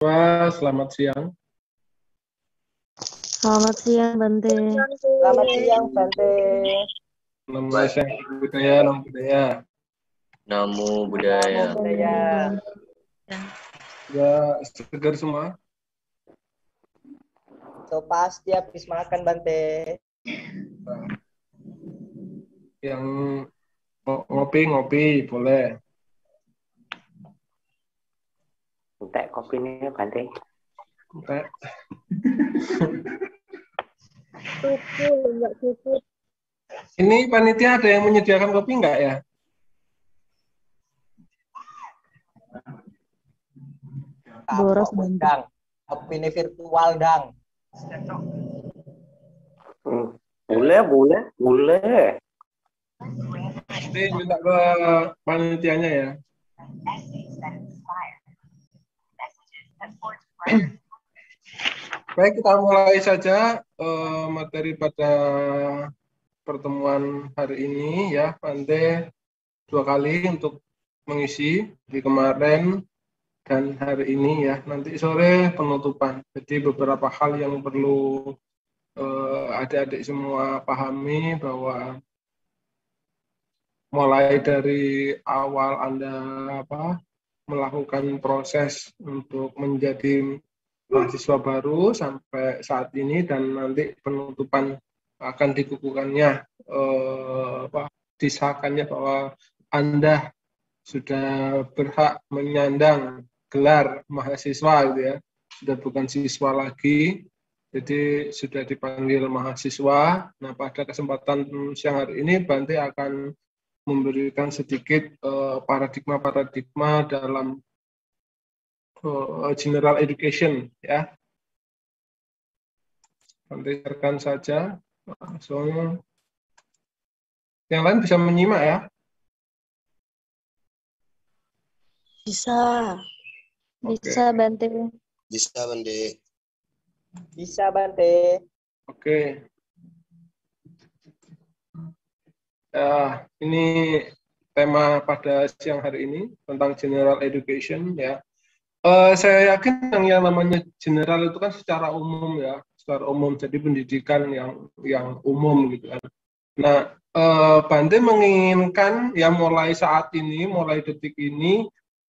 Wah, selamat siang. Selamat siang, Bante. Selamat siang, Bante. Nama saya budaya, nama budaya. Namo Buddhaya. Namo Buddhaya. Ya, segar semua. So pasti habis makan, Bante. Yang ngopi boleh. Teh kopinya Bante. Teh. Enggak cukup. Ini panitia ada yang menyediakan kopi enggak ya? Boros, Bante. Dang. Kopi ini virtual, Dang. Boleh. Jadi minta ke panitianya ya. Baik, kita mulai saja materi pada pertemuan hari ini ya. Bante 2 kali untuk mengisi di kemarin dan hari ini ya. Nanti sore penutupan. Jadi beberapa hal yang perlu adik-adik semua pahami bahwa mulai dari awal Anda melakukan proses untuk menjadi mahasiswa baru sampai saat ini dan nanti penutupan akan dikukuhkannya disahkannya bahwa Anda sudah berhak menyandang gelar mahasiswa gitu ya, sudah bukan siswa lagi, jadi sudah dipanggil mahasiswa. Nah, pada kesempatan siang hari ini Bante akan memberikan sedikit paradigma dalam general education ya. Nanti share saja langsung. Yang lain bisa menyimak ya. Bisa. Bisa, Oke. Bante. Bisa, Bante. Bisa, Bante. Oke. Ini tema pada siang hari ini tentang general education ya. Saya yakin yang namanya general itu kan secara umum ya, secara umum, jadi pendidikan yang umum gitu kan. Nah, Bante menginginkan ya mulai saat ini, mulai detik ini,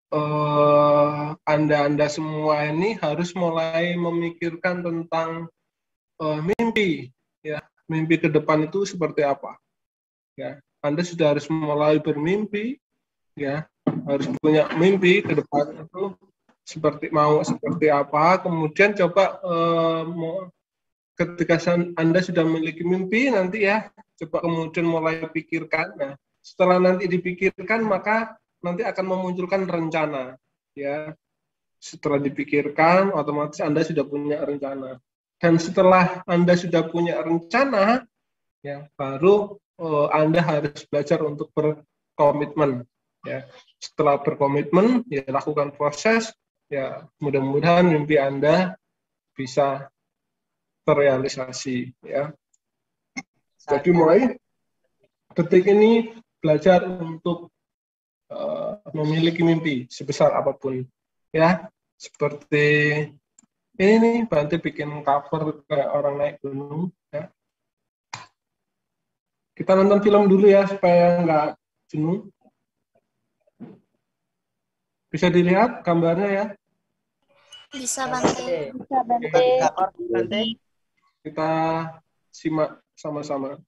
Anda semua ini harus mulai memikirkan tentang mimpi ya, mimpi ke depan itu seperti apa ya. Anda sudah harus mulai bermimpi ya, harus punya mimpi ke depan itu seperti apa. Kemudian coba ketika Anda sudah memiliki mimpi nanti ya, coba kemudian mulai pikirkan. Nah, setelah nanti dipikirkan maka nanti akan memunculkan rencana ya. Setelah dipikirkan otomatis Anda sudah punya rencana. Dan setelah Anda sudah punya rencana ya, baru Anda harus belajar untuk berkomitmen ya. Setelah berkomitmen ya, lakukan proses ya, mudah-mudahan mimpi Anda bisa terrealisasi ya. Jadi mulai detik ini belajar untuk memiliki mimpi sebesar apapun ya. Seperti ini nih, Bante bikin cover kayak orang naik gunung ya. Kita nonton film dulu ya supaya nggak jenuh. Bisa dilihat gambarnya ya. Bisa, Bante. Bisa, Bante. Bante. Kita simak sama-sama.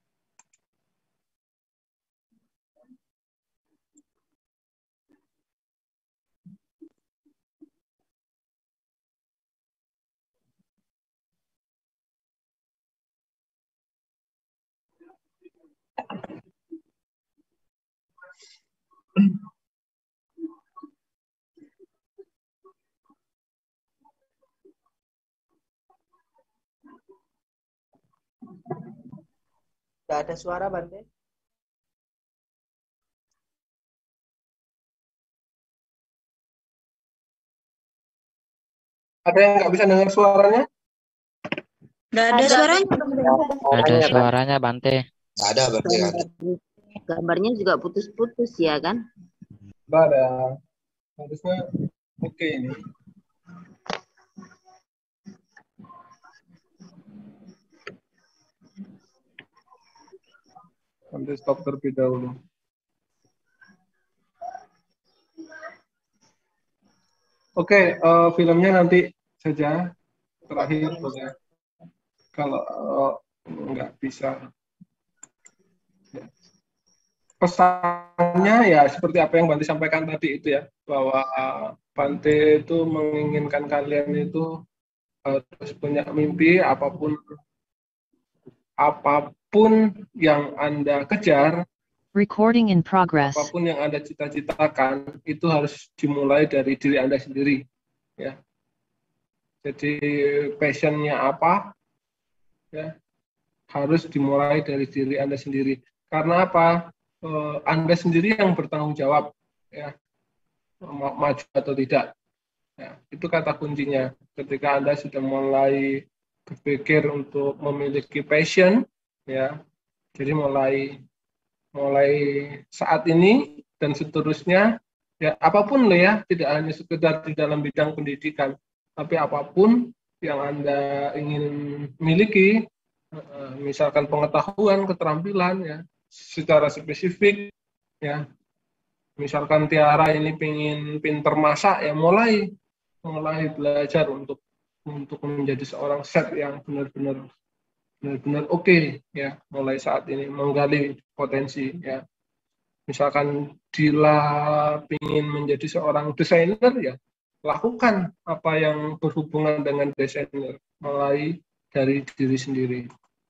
Gak ada suara, Bante. Ada yang nggak bisa dengar suaranya? Nggak ada suaranya. Ada suaranya Bante. Nggak ada, Bante. Gambarnya juga putus-putus ya kan? Nggak ada. Harusnya oke ini. Di stop terlebih dahulu. Oke, filmnya nanti saja terakhir boleh. Kalau nggak bisa. Pesannya ya seperti apa yang Bante sampaikan tadi itu ya, bahwa Bante itu menginginkan kalian itu harus punya mimpi, apapun yang Anda kejar, Recording in progress. apapun yang Anda cita-citakan, itu harus dimulai dari diri Anda sendiri. Ya. Jadi passionnya apa, ya, harus dimulai dari diri Anda sendiri. Karena apa? Anda sendiri yang bertanggung jawab, ya, maju atau tidak. Ya, itu kata kuncinya. Ketika Anda sudah mulai berpikir untuk memiliki passion, ya, jadi mulai saat ini dan seterusnya, ya apapun lah ya, tidak hanya sekedar di dalam bidang pendidikan, tapi apapun yang Anda ingin miliki, misalkan pengetahuan, keterampilan, ya, secara spesifik, ya, misalkan Tiara ini pengen pinter masak, ya mulai belajar untuk menjadi seorang chef yang benar-benar oke, ya, mulai saat ini menggali potensi, ya. Misalkan Dila ingin menjadi seorang desainer, ya lakukan apa yang berhubungan dengan desainer, mulai dari diri sendiri.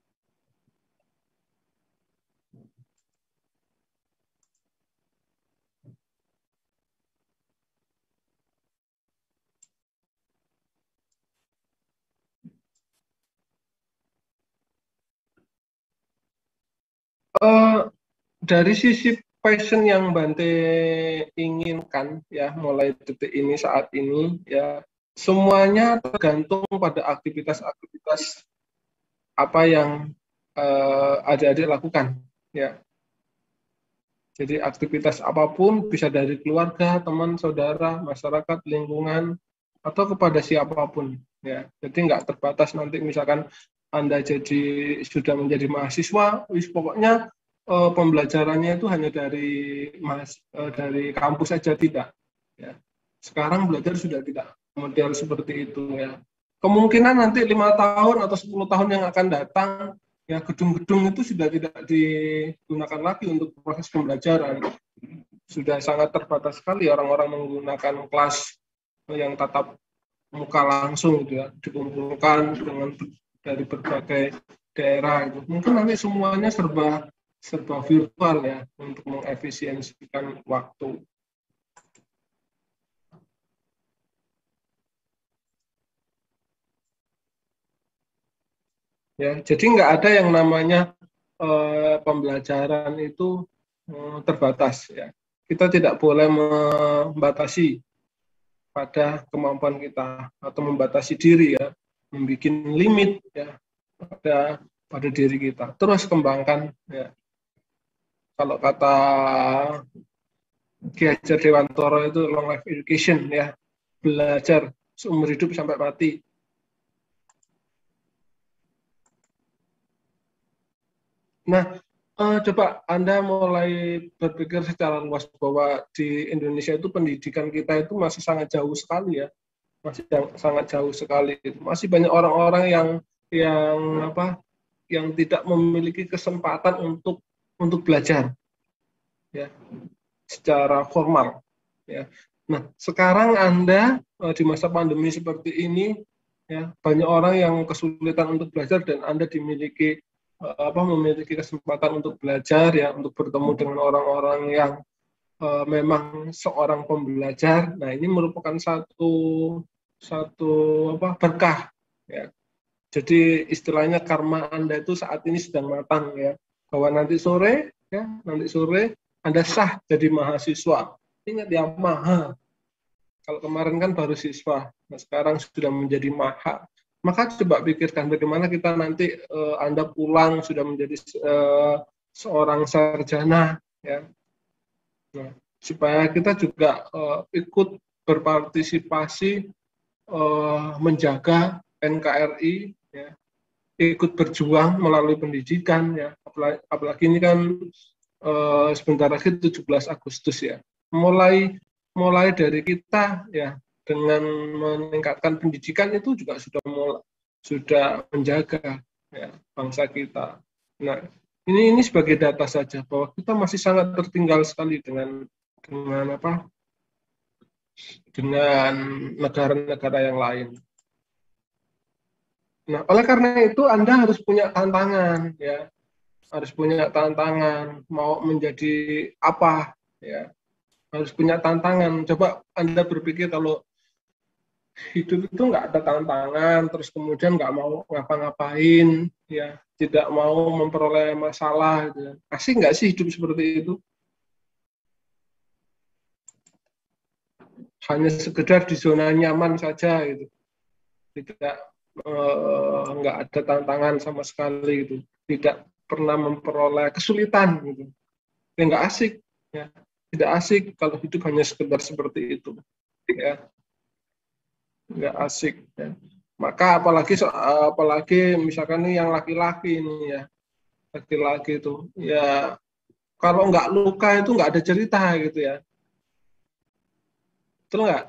Dari sisi passion yang Bante inginkan, ya, mulai detik ini, saat ini, ya, semuanya tergantung pada aktivitas-aktivitas apa yang adik-adik lakukan, ya. Jadi aktivitas apapun, bisa dari keluarga, teman, saudara, masyarakat, lingkungan, atau kepada siapapun, ya. Jadi nggak terbatas nanti misalkan Anda sudah menjadi mahasiswa, pokoknya pembelajarannya itu hanya dari kampus saja, tidak. Ya. Sekarang belajar sudah tidak model seperti itu, ya. Kemungkinan nanti 5 tahun atau 10 tahun yang akan datang, ya, gedung-gedung itu sudah tidak digunakan lagi untuk proses pembelajaran. Sudah sangat terbatas sekali orang-orang menggunakan kelas yang tatap muka langsung, gitu, ya, dikumpulkan dari berbagai daerah. Gitu. Mungkin nanti semuanya serba virtual, ya, untuk mengefisiensikan waktu. Ya, jadi nggak ada yang namanya pembelajaran itu terbatas, ya. Kita tidak boleh membatasi pada kemampuan kita atau membatasi diri, ya, membuat limit, ya, pada diri kita. Terus kembangkan, ya. Kalau kata Ki Hajar Dewantoro itu long life education, ya, belajar seumur hidup sampai mati. Nah, coba Anda mulai berpikir secara luas bahwa di Indonesia itu pendidikan kita itu masih sangat jauh sekali, ya, masih sangat jauh sekali. Masih banyak orang-orang yang tidak memiliki kesempatan untuk belajar, ya, secara formal, ya. Nah, sekarang Anda di masa pandemi seperti ini, ya, banyak orang yang kesulitan untuk belajar dan Anda memiliki kesempatan untuk belajar, ya, untuk bertemu dengan orang-orang yang memang seorang pembelajar. Nah, ini merupakan satu berkah, ya. Jadi istilahnya karma Anda itu saat ini sedang matang, ya, bahwa nanti sore Anda sah jadi mahasiswa. Ingat, ya, maha. Kalau kemarin kan baru siswa, nah sekarang sudah menjadi maha. Maka coba pikirkan bagaimana kita nanti Anda pulang sudah menjadi seorang sarjana, ya. Nah, supaya kita juga ikut berpartisipasi menjaga NKRI, ya, ikut berjuang melalui pendidikan, ya. Apalagi ini kan sebentar lagi 17 Agustus ya. Mulai dari kita ya, dengan meningkatkan pendidikan itu juga sudah menjaga ya, bangsa kita. Nah, ini sebagai data saja bahwa kita masih sangat tertinggal sekali dengan negara-negara yang lain. Nah, oleh karena itu Anda harus punya tantangan ya. Harus punya tantangan, mau menjadi apa ya. Harus punya tantangan. Coba Anda berpikir kalau hidup itu nggak ada tantangan, terus kemudian nggak mau ngapa-ngapain, ya, tidak mau memperoleh masalah, gitu. Asik nggak sih hidup seperti itu? Hanya sekedar di zona nyaman saja, gitu. Nggak ada tantangan sama sekali, gitu. Tidak pernah memperoleh kesulitan, gitu. Ya nggak asik, ya. Tidak asik kalau hidup hanya sekedar seperti itu, ya. Nggak asik ya. Maka apalagi misalkan nih yang laki-laki ini ya, laki-laki itu ya, kalau nggak luka itu nggak ada cerita gitu ya, betul nggak?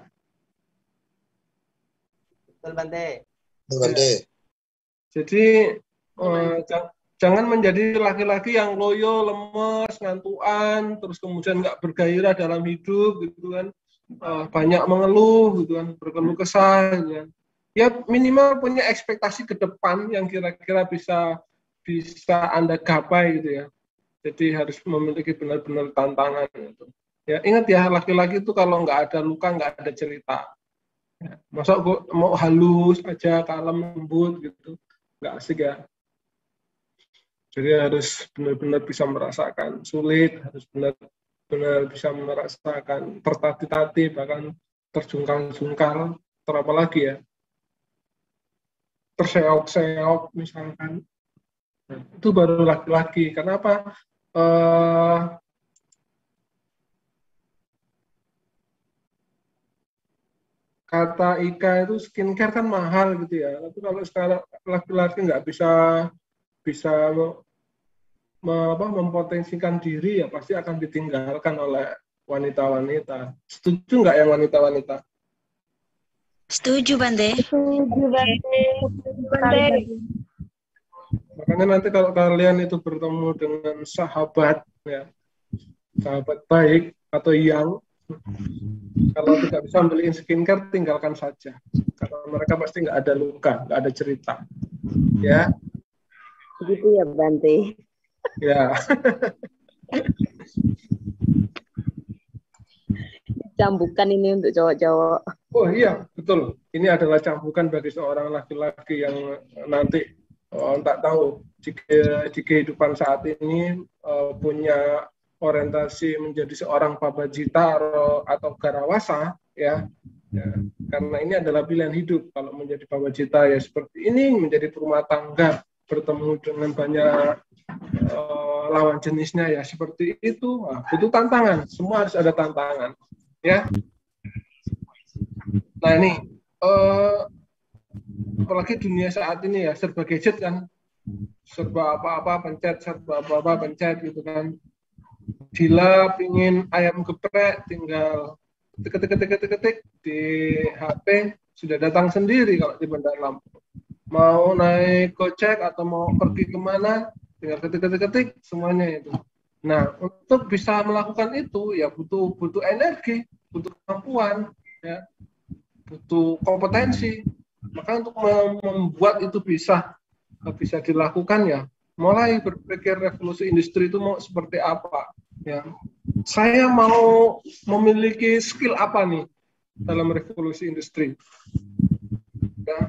Betul Bante. Ya. Jadi jangan menjadi laki-laki yang loyo, lemes, ngantuan, terus kemudian nggak bergairah dalam hidup gitu kan. Banyak mengeluh gitu kan, berkeluh kesah gitu kan. Ya minimal punya ekspektasi ke depan yang kira-kira bisa Anda gapai gitu ya. Jadi harus memiliki benar-benar tantangan gitu. Ya ingat ya, laki-laki itu kalau nggak ada luka nggak ada cerita. Ya, masa mau halus aja, kalem, lembut gitu, nggak asik ya. Jadi harus benar-benar bisa merasakan sulit, harus benar bisa merasakan tertatih-tatih, bahkan terjungkal-jungkal, terapalagi ya, terseok-seok misalkan. Nah, itu baru laki-laki. Kenapa? Kata Ika itu skincare kan mahal gitu ya. Tapi kalau sekarang laki-laki nggak bisa mempotensikan diri, ya pasti akan ditinggalkan oleh wanita-wanita. Setuju nggak yang wanita-wanita? Setuju, Bante. Setuju, Bante. Makanya nanti kalau kalian itu bertemu dengan sahabat, ya, sahabat baik atau yang, kalau tidak bisa beliin skincare, tinggalkan saja. Karena mereka pasti nggak ada luka, nggak ada cerita. Ya. Begitu ya, Bante. Ya. Cambukan ini untuk cowok-cowok. Oh iya, betul. Ini adalah cambukan bagi seorang laki-laki yang nanti tak tahu di kehidupan saat ini punya orientasi menjadi seorang pabajita atau garawasa, ya. Karena ini adalah pilihan hidup. Kalau menjadi pabajita ya seperti ini, menjadi perumah tangga, bertemu dengan banyak lawan jenisnya ya seperti itu. Nah, butuh tantangan. Semua harus ada tantangan, ya. Nah ini apalagi dunia saat ini ya, serba gadget kan, serba apa-apa pencet, serba apa-apa pencet gitu kan. Bila pingin ayam geprek, tinggal ketik di HP sudah datang sendiri kalau di Bandar Lampung. Mau naik Gojek atau mau pergi kemana, tinggal ketik semuanya itu. Nah, untuk bisa melakukan itu ya butuh energi, butuh kemampuan, ya, butuh kompetensi. Maka untuk membuat itu bisa dilakukan ya, mulai berpikir revolusi industri itu mau seperti apa. Ya, saya mau memiliki skill apa nih dalam revolusi industri. Ya.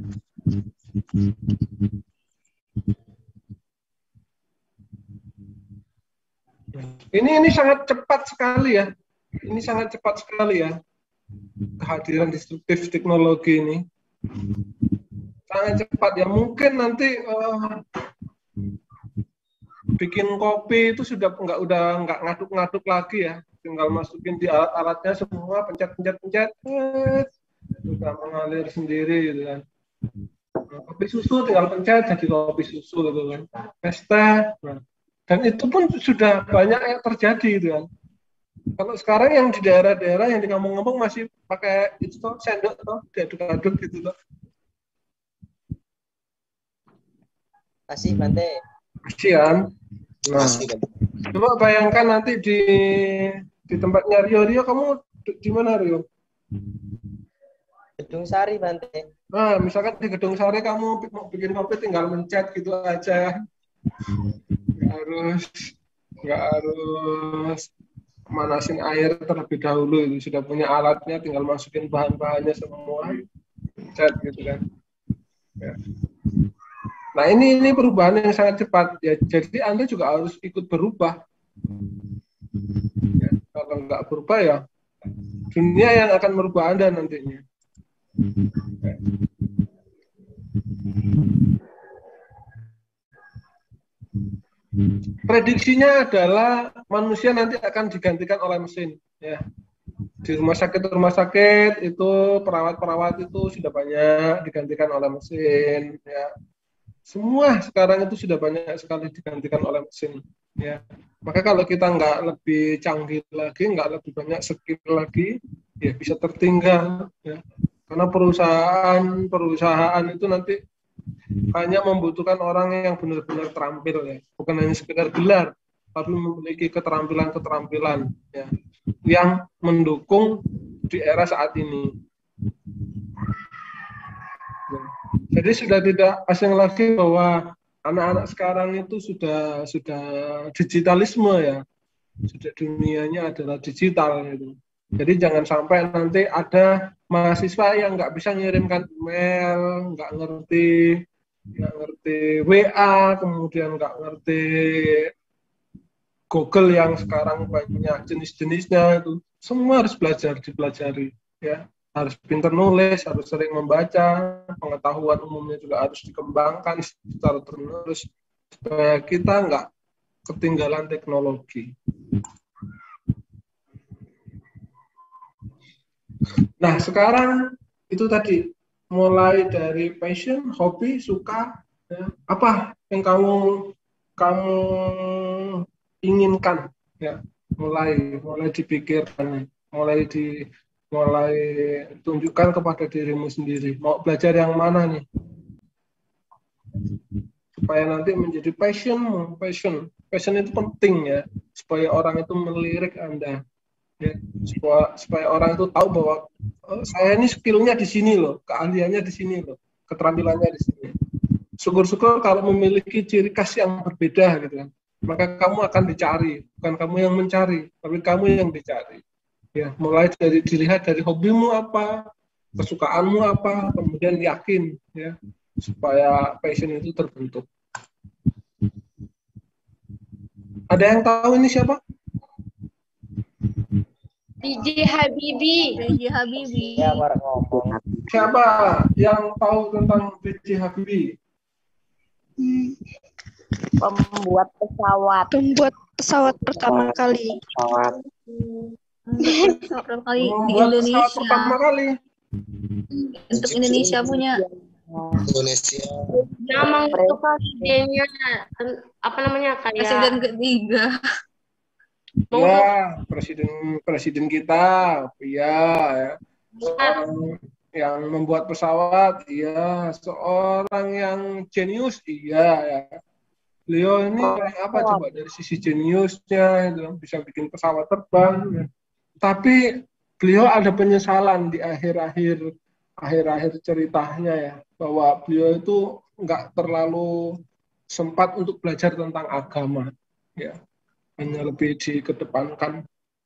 Ini sangat cepat sekali ya. Ini sangat cepat sekali ya. Kehadiran disruptif teknologi ini sangat cepat ya. Mungkin nanti bikin kopi itu sudah nggak ngaduk-ngaduk lagi ya. Tinggal masukin di alat-alatnya semua, pencet, sudah mengalir sendiri gitu kan. Kopi susu tinggal pencet jadi kopi susu gitu kan. Pesta, nah, Dan itu pun sudah banyak yang terjadi gitu kan. Kalau sekarang yang di daerah-daerah yang di kampung-kampung masih pakai itu toh, sendok toh, diaduk-aduk gitu toh. Kasih Bante. Kasihan. Nah, Masih Bante. coba bayangkan nanti di tempatnya Rio, kamu di mana Rio? Gedung Sari Bante. Nah, misalkan di Gedung Sari kamu mau bikin kopi tinggal mencet gitu aja. Nggak harus manasin air terlebih dahulu, itu sudah punya alatnya, tinggal masukin bahan-bahannya semua, cat gitu kan. Ya. Nah ini perubahan yang sangat cepat ya, jadi Anda juga harus ikut berubah. Ya, kalau nggak berubah ya dunia yang akan merubah Anda nantinya. Ya. Prediksinya adalah manusia nanti akan digantikan oleh mesin. Ya. Di rumah sakit itu perawat-perawat itu sudah banyak digantikan oleh mesin. Ya. Semua sekarang itu sudah banyak sekali digantikan oleh mesin. Ya. Maka kalau kita nggak lebih canggih lagi, nggak lebih banyak skill lagi, ya bisa tertinggal. Ya. Karena perusahaan itu nanti hanya membutuhkan orang yang benar-benar terampil ya, bukan hanya sekedar gelar, tapi memiliki keterampilan ya, yang mendukung di era saat ini. Ya. Jadi sudah tidak asing lagi bahwa anak-anak sekarang itu sudah digitalisme ya, sudah dunianya adalah digital gitu. Jadi jangan sampai nanti ada mahasiswa yang nggak bisa ngirimkan email, nggak ngerti WA, kemudian nggak ngerti Google yang sekarang banyak jenis-jenisnya, itu semua harus dipelajari ya, harus pintar nulis, harus sering membaca, pengetahuan umumnya juga harus dikembangkan secara terus supaya kita nggak ketinggalan teknologi. Nah sekarang itu tadi mulai dari passion, hobi, suka, ya, apa yang kamu inginkan, ya, mulai dipikirkan, mulai tunjukkan kepada dirimu sendiri. Mau belajar yang mana nih? Supaya nanti menjadi passion. Passion itu penting ya, supaya orang itu melirik Anda. Ya, supaya orang itu tahu bahwa saya ini skillnya di sini loh, keahliannya di sini loh, keterampilannya di sini. Syukur-syukur kalau memiliki ciri khas yang berbeda gitu kan, maka kamu akan dicari, bukan kamu yang mencari, tapi kamu yang dicari. Ya, mulai dilihat dari hobimu apa, kesukaanmu apa, kemudian yakin ya, supaya passion itu terbentuk. Ada yang tahu ini siapa? DJ Habibie. Ya, baru ngomong. Siapa yang tahu tentang B.J. Habibie? Pembuat pesawat. Pembuat pesawat pertama kali. Pesawat. Pesawat pertama kali di Membuat pesawat Indonesia. pertama kali. Untuk Indonesia punya. Indonesia. Nama itu presidennya apa namanya Presiden kayak ketiga. Ya, presiden kita, ya. Seorang yang membuat pesawat, iya. Seorang yang jenius, iya. Ya. Beliau ini apa coba dari sisi jeniusnya, itu bisa bikin pesawat terbang. Ya. Tapi beliau ada penyesalan di akhir-akhir ceritanya ya, bahwa beliau itu nggak terlalu sempat untuk belajar tentang agama, ya. Hanya lebih dikedepankan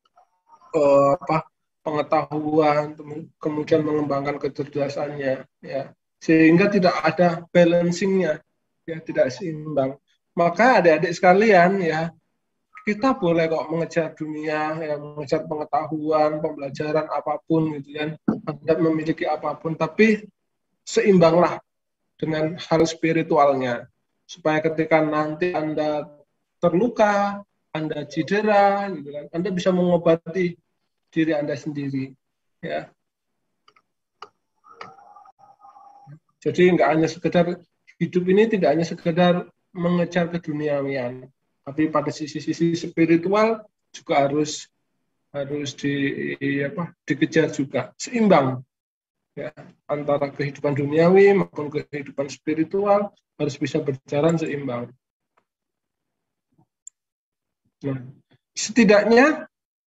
pengetahuan, kemudian mengembangkan kecerdasannya, ya, sehingga tidak ada balancingnya, ya, tidak seimbang. Maka adik-adik sekalian ya, kita boleh kok mengejar dunia, ya, mengejar pengetahuan, pembelajaran apapun gitu kan, Anda memiliki apapun, tapi seimbanglah dengan hal spiritualnya, supaya ketika nanti Anda terluka, Anda cedera, gitu kan, Anda bisa mengobati diri Anda sendiri, ya. Jadi nggak hanya sekedar hidup ini, tidak hanya sekedar mengejar keduniawian, Tapi pada sisi-sisi spiritual juga harus dikejar juga, seimbang ya, antara kehidupan duniawi maupun kehidupan spiritual harus bisa berjalan seimbang. Nah, setidaknya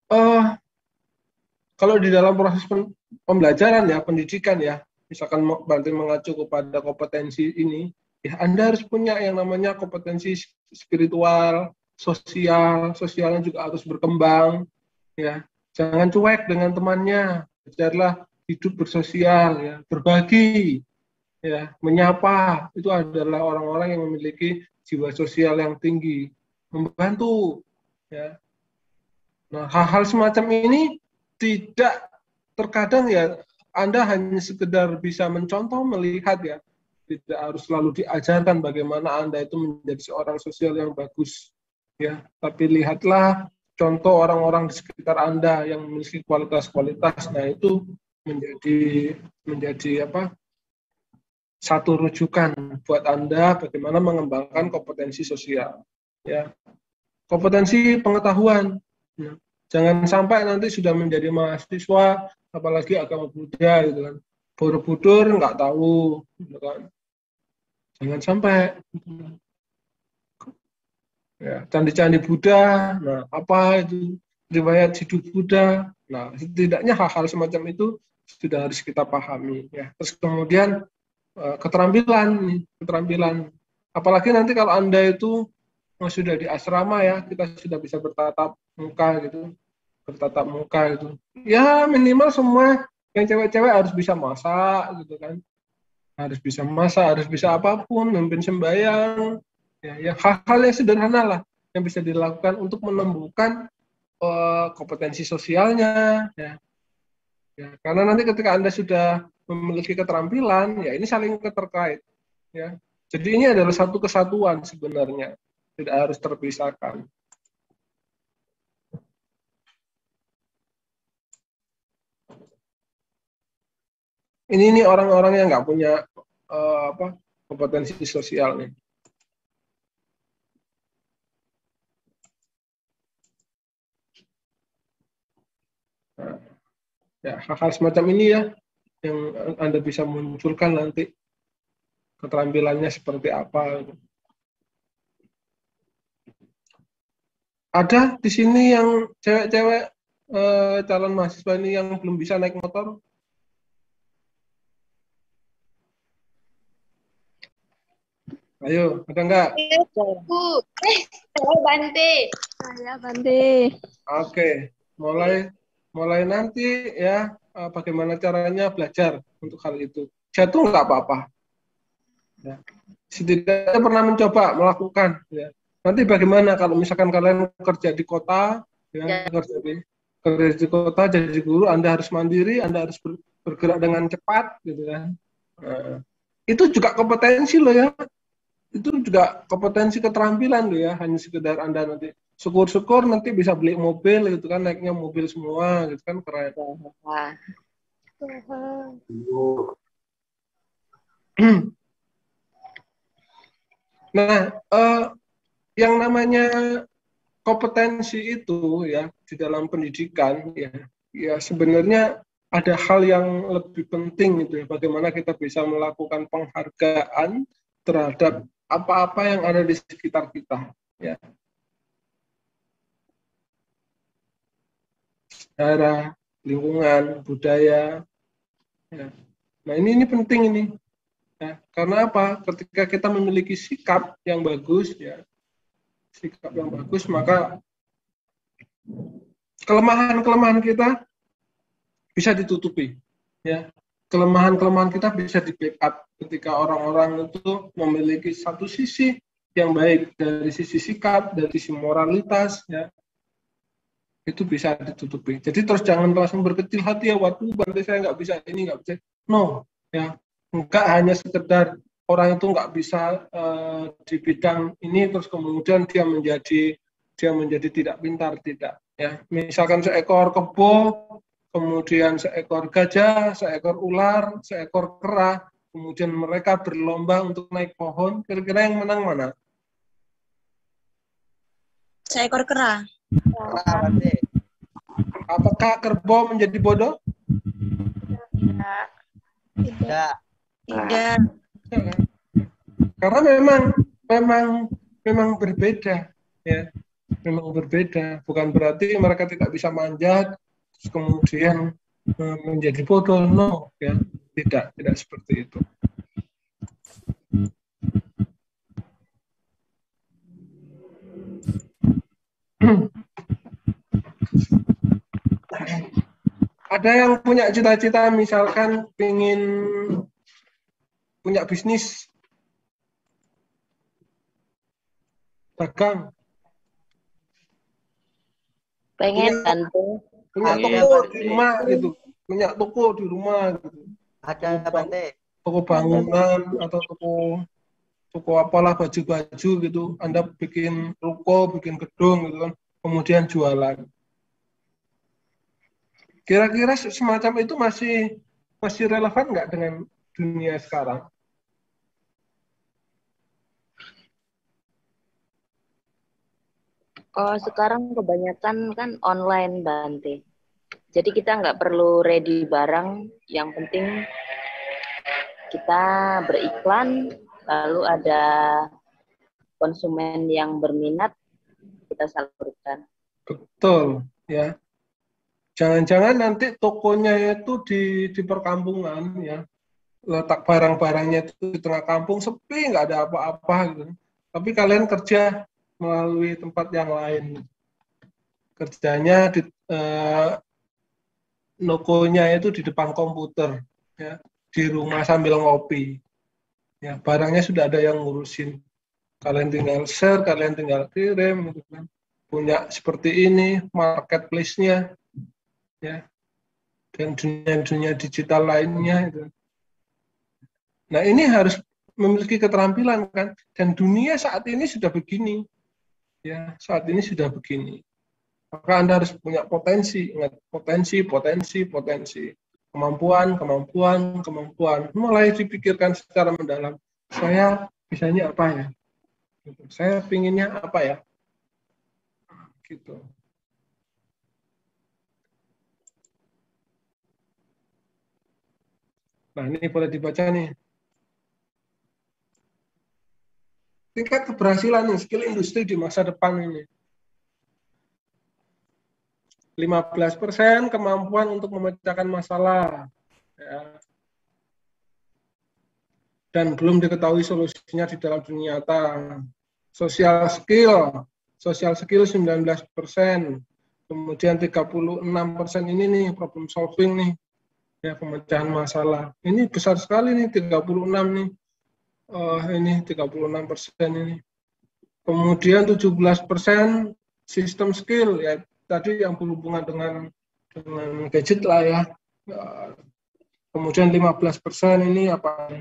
kalau di dalam proses pembelajaran ya, pendidikan ya, misalkan Bante mengacu kepada kompetensi ini, ya Anda harus punya yang namanya kompetensi spiritual, sosialnya juga harus berkembang, ya. Jangan cuek dengan temannya, belajarlah hidup bersosial, ya, berbagi, ya, menyapa, itu adalah orang-orang yang memiliki jiwa sosial yang tinggi, membantu, ya. Nah, hal-hal semacam ini tidak terkadang ya Anda hanya sekedar bisa mencontoh, melihat ya, tidak harus selalu diajarkan bagaimana Anda itu menjadi seorang sosial yang bagus, ya. Tapi lihatlah contoh orang-orang di sekitar Anda yang memiliki kualitas-kualitas, nah itu menjadi satu rujukan buat Anda bagaimana mengembangkan kompetensi sosial, ya. Kompetensi pengetahuan, ya. Jangan sampai nanti sudah menjadi mahasiswa, apalagi agama Buddha gitu kan, borobudur nggak tahu, gitu kan. Jangan sampai. Ya, candi-candi Buddha, nah apa itu riwayat hidup Buddha, nah setidaknya hal-hal semacam itu sudah harus kita pahami, ya. Terus kemudian keterampilan, apalagi nanti kalau Anda itu sudah di asrama ya, kita sudah bisa bertatap muka gitu, ya minimal semua yang cewek-cewek harus bisa masak gitu kan, harus bisa apapun, memimpin sembahyang. Ya, hal-hal yang sederhana lah yang bisa dilakukan untuk menumbuhkan kompetensi sosialnya, ya. Ya, karena nanti ketika Anda sudah memiliki keterampilan, ya ini saling keterkait, ya. Jadi ini adalah satu kesatuan sebenarnya, tidak harus terpisahkan. Ini orang-orang yang nggak punya kompetensi sosial nih. Ya, hal-hal semacam ini ya yang Anda bisa munculkan nanti keterampilannya seperti apa. Ada di sini yang cewek-cewek calon mahasiswa ini yang belum bisa naik motor? Ayo, ada enggak? Saya Bante. Saya Bante. Oke, mulai nanti ya, bagaimana caranya belajar untuk hal itu. Jatuh nggak apa-apa. Ya. Setidaknya pernah mencoba melakukan. Ya. Nanti bagaimana kalau misalkan kalian kerja di kota, ya, kerja di kota jadi guru, Anda harus mandiri, Anda harus bergerak dengan cepat, gitu kan. Nah, itu juga kompetensi loh ya. Itu juga kompetensi keterampilan loh ya. Hanya sekedar Anda nanti syukur-syukur nanti bisa beli mobil gitu kan, naiknya mobil semua gitu kan, keren. Nah, yang namanya kompetensi itu ya di dalam pendidikan ya sebenarnya ada hal yang lebih penting itu ya, bagaimana kita bisa melakukan penghargaan terhadap apa-apa yang ada di sekitar kita, ya. Sejarah, lingkungan, budaya. Ya. Nah ini penting ini. Ya, karena apa? Ketika kita memiliki sikap yang bagus, ya, maka kelemahan-kelemahan kita bisa ditutupi. Ya. Kelemahan-kelemahan kita bisa di-backup ketika orang-orang itu memiliki satu sisi yang baik dari sisi sikap, dari sisi moralitas, ya, itu bisa ditutupi. Jadi terus jangan langsung berkecil hati ya, waduh Bante saya nggak bisa ini, nggak bisa. No, ya, nggak hanya sekedar orang itu nggak bisa di bidang ini terus kemudian dia menjadi tidak pintar, tidak. Ya, misalkan seekor kebo, kemudian seekor gajah, seekor ular, seekor kera, kemudian mereka berlomba untuk naik pohon, kira-kira yang menang mana? Seekor kera. Kera, Bante. Apakah kerbau menjadi bodoh? Tidak. Tidak. Tidak. Karena memang berbeda, ya. Memang berbeda. Bukan berarti mereka tidak bisa manjat, terus kemudian menjadi bodoh. No, ya. Tidak seperti itu. Ada yang punya cita-cita misalkan ingin punya bisnis dagang, Pengen bantu. punya Ada, toko Bante. di rumah gitu, punya toko di rumah gitu. Ada, Bante. Toko bangunan atau toko apalah, baju-baju gitu. Anda bikin ruko, bikin gedung gitu kan, kemudian jualan. Kira-kira semacam itu masih relevan nggak dengan dunia sekarang? Oh, sekarang kebanyakan kan online, Bante. Jadi kita nggak perlu ready barang. Yang penting kita beriklan, lalu ada konsumen yang berminat, kita salurkan. Betul, ya. Jangan-jangan nanti tokonya itu di perkampungan, ya. Letak barang-barangnya itu di tengah kampung, sepi, nggak ada apa-apa gitu. Tapi kalian kerja melalui tempat yang lain. Kerjanya di nokonya itu di depan komputer, ya, di rumah sambil ngopi. Ya, barangnya sudah ada yang ngurusin. Kalian tinggal share, kalian tinggal kirim, gitu kan. Punya seperti ini marketplace-nya, ya, dan dunia-dunia digital lainnya itu. Nah, ini harus memiliki keterampilan kan, dan dunia saat ini sudah begini, ya, saat ini sudah begini. Maka Anda harus punya potensi, ingat, potensi, kemampuan. Mulai dipikirkan secara mendalam. Saya bisanya apa ya? Saya pinginnya apa ya? Gitu. Nah, ini boleh dibaca nih. Tingkat keberhasilan nih, skill industri di masa depan ini. 15% kemampuan untuk memecahkan masalah, ya. Dan belum diketahui solusinya di dalam dunia nyata. Social skill 19%, kemudian 36% ini nih problem solving nih, ya, pemecahan masalah. Ini besar sekali nih, 36 nih, ini 36% ini. Kemudian 17% system skill, ya tadi yang berhubungan dengan gadget lah ya. Kemudian 15% ini apa?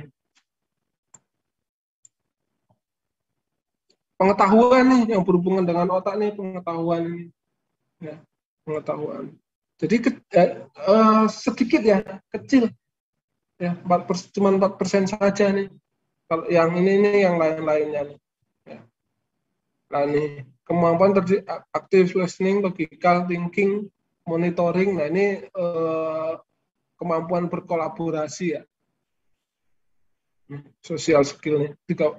Pengetahuan nih yang berhubungan dengan otak nih, pengetahuan ini, ya, pengetahuan. Jadi sedikit ya, kecil, ya, 4%, cuma 4% saja nih. Kalau yang ini yang lain-lainnya nih. Ya. Nah nih, kemampuan active listening, logical thinking, monitoring. Nah ini kemampuan berkolaborasi ya. Social skill nih,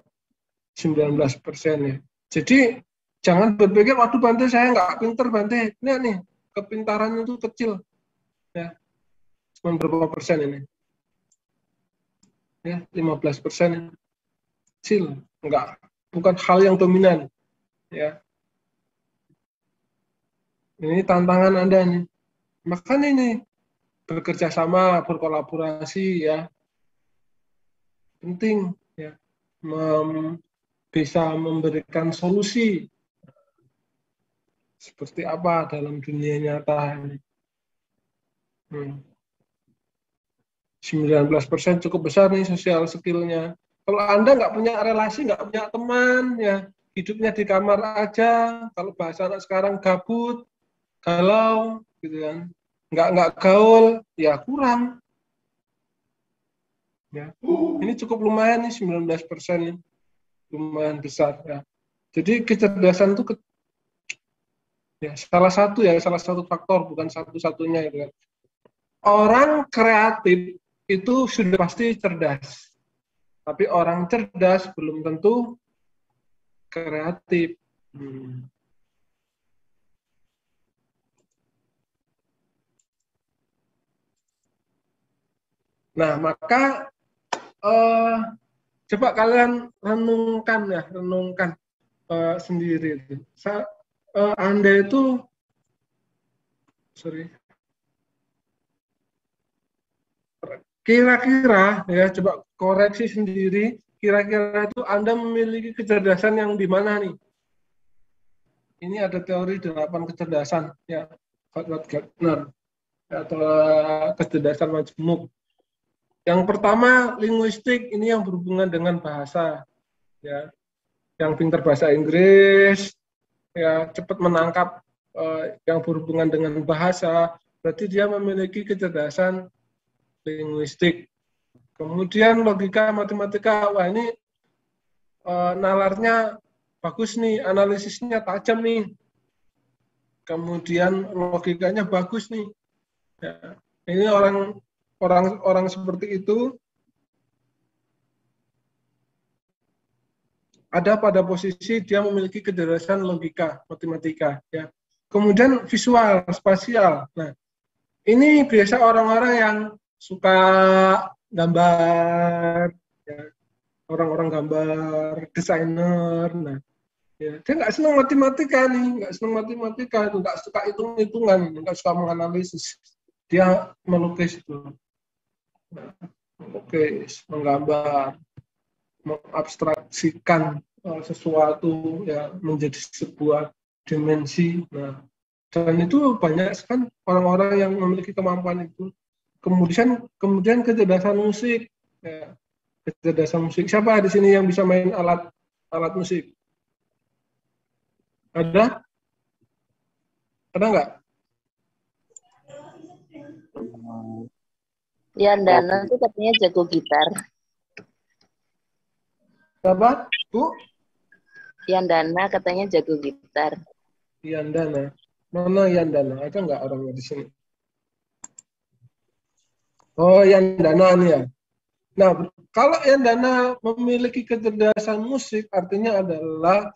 19% ya. Jadi jangan berpikir, waduh Bante saya nggak pinter Bante. Ini nih, kepintaran itu kecil. Ya, cuma berapa persen ini? Ya, 15% kecil. Enggak, bukan hal yang dominan. Ya. Ini tantangan Anda nih. Makanya ini bekerja sama, berkolaborasi ya. Penting ya. Bisa memberikan solusi seperti apa dalam dunia nyata ini. 19% cukup besar nih sosial skill-nya. Kalau Anda nggak punya relasi, nggak punya teman, ya hidupnya di kamar aja. Kalau bahasa anak sekarang gabut, galau, gitu kan. Nggak gaul, ya kurang. Ya. Ini cukup lumayan nih 19% nih. Lumayan besar ya. Jadi kecerdasan itu Ya, salah satu faktor, bukan satu-satunya. Gitu kan. Orang kreatif itu sudah pasti cerdas. Tapi orang cerdas belum tentu kreatif. Nah, maka coba kalian renungkan sendiri. Anda itu, kira-kira ya, coba koreksi sendiri. Kira-kira itu Anda memiliki kecerdasan yang di mana nih? Ini ada teori 8 kecerdasan ya, Edward Gardner, atau kecerdasan majemuk. Yang pertama linguistik, ini yang berhubungan dengan bahasa ya. Yang pintar bahasa Inggris ya, cepat menangkap yang berhubungan dengan bahasa, berarti dia memiliki kecerdasan linguistik. Kemudian logika matematika, wah ini nalarnya bagus nih, analisisnya tajam nih. Kemudian logikanya bagus nih. Ya, ini orang seperti itu ada pada posisi dia memiliki kecerdasan logika matematika. Ya. Kemudian visual, spasial. Nah, ini biasa orang-orang yang suka gambar, ya. Orang-orang gambar, desainer. Nah, ya. Dia nggak senang matematika nih, nggak suka hitung-hitungan, nggak suka menganalisis. Dia melukis itu, melukis, menggambar, mengabstraksikan sesuatu ya menjadi sebuah dimensi. Nah, dan itu banyak kan orang-orang yang memiliki kemampuan itu. Kemudian kecerdasan musik. Ya, kecerdasan musik. Siapa di sini yang bisa main alat musik? Ada? Ada nggak? Yandana tuh katanya jago gitar. Siapa? Bu? Yandana katanya jago gitar. Yandana. Mana Yandana? Ada nggak orangnya di sini? Oh, Yandana nih ya. Nah, kalau Yandana memiliki kecerdasan musik, artinya adalah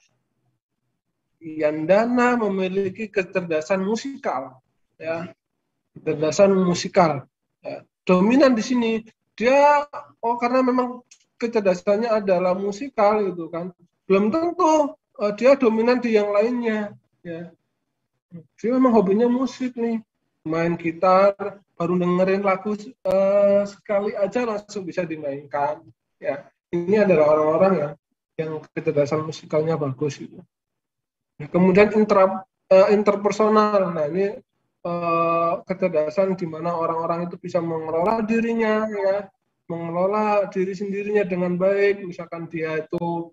Yandana memiliki kecerdasan musikal. Ya, kecerdasan musikal. Ya. Dominan di sini. Dia, karena memang kecerdasannya adalah musikal gitu kan. Belum tentu dia dominan di yang lainnya. Ya. Dia memang hobinya musik nih. Main gitar, baru dengerin lagu sekali aja langsung bisa dimainkan. Ya, ini adalah orang-orang yang kecerdasan musikalnya bagus gitu. Ya, kemudian interpersonal. Nah, ini kecerdasan di mana orang-orang itu bisa mengelola dirinya, ya, mengelola diri sendirinya dengan baik. Misalkan dia itu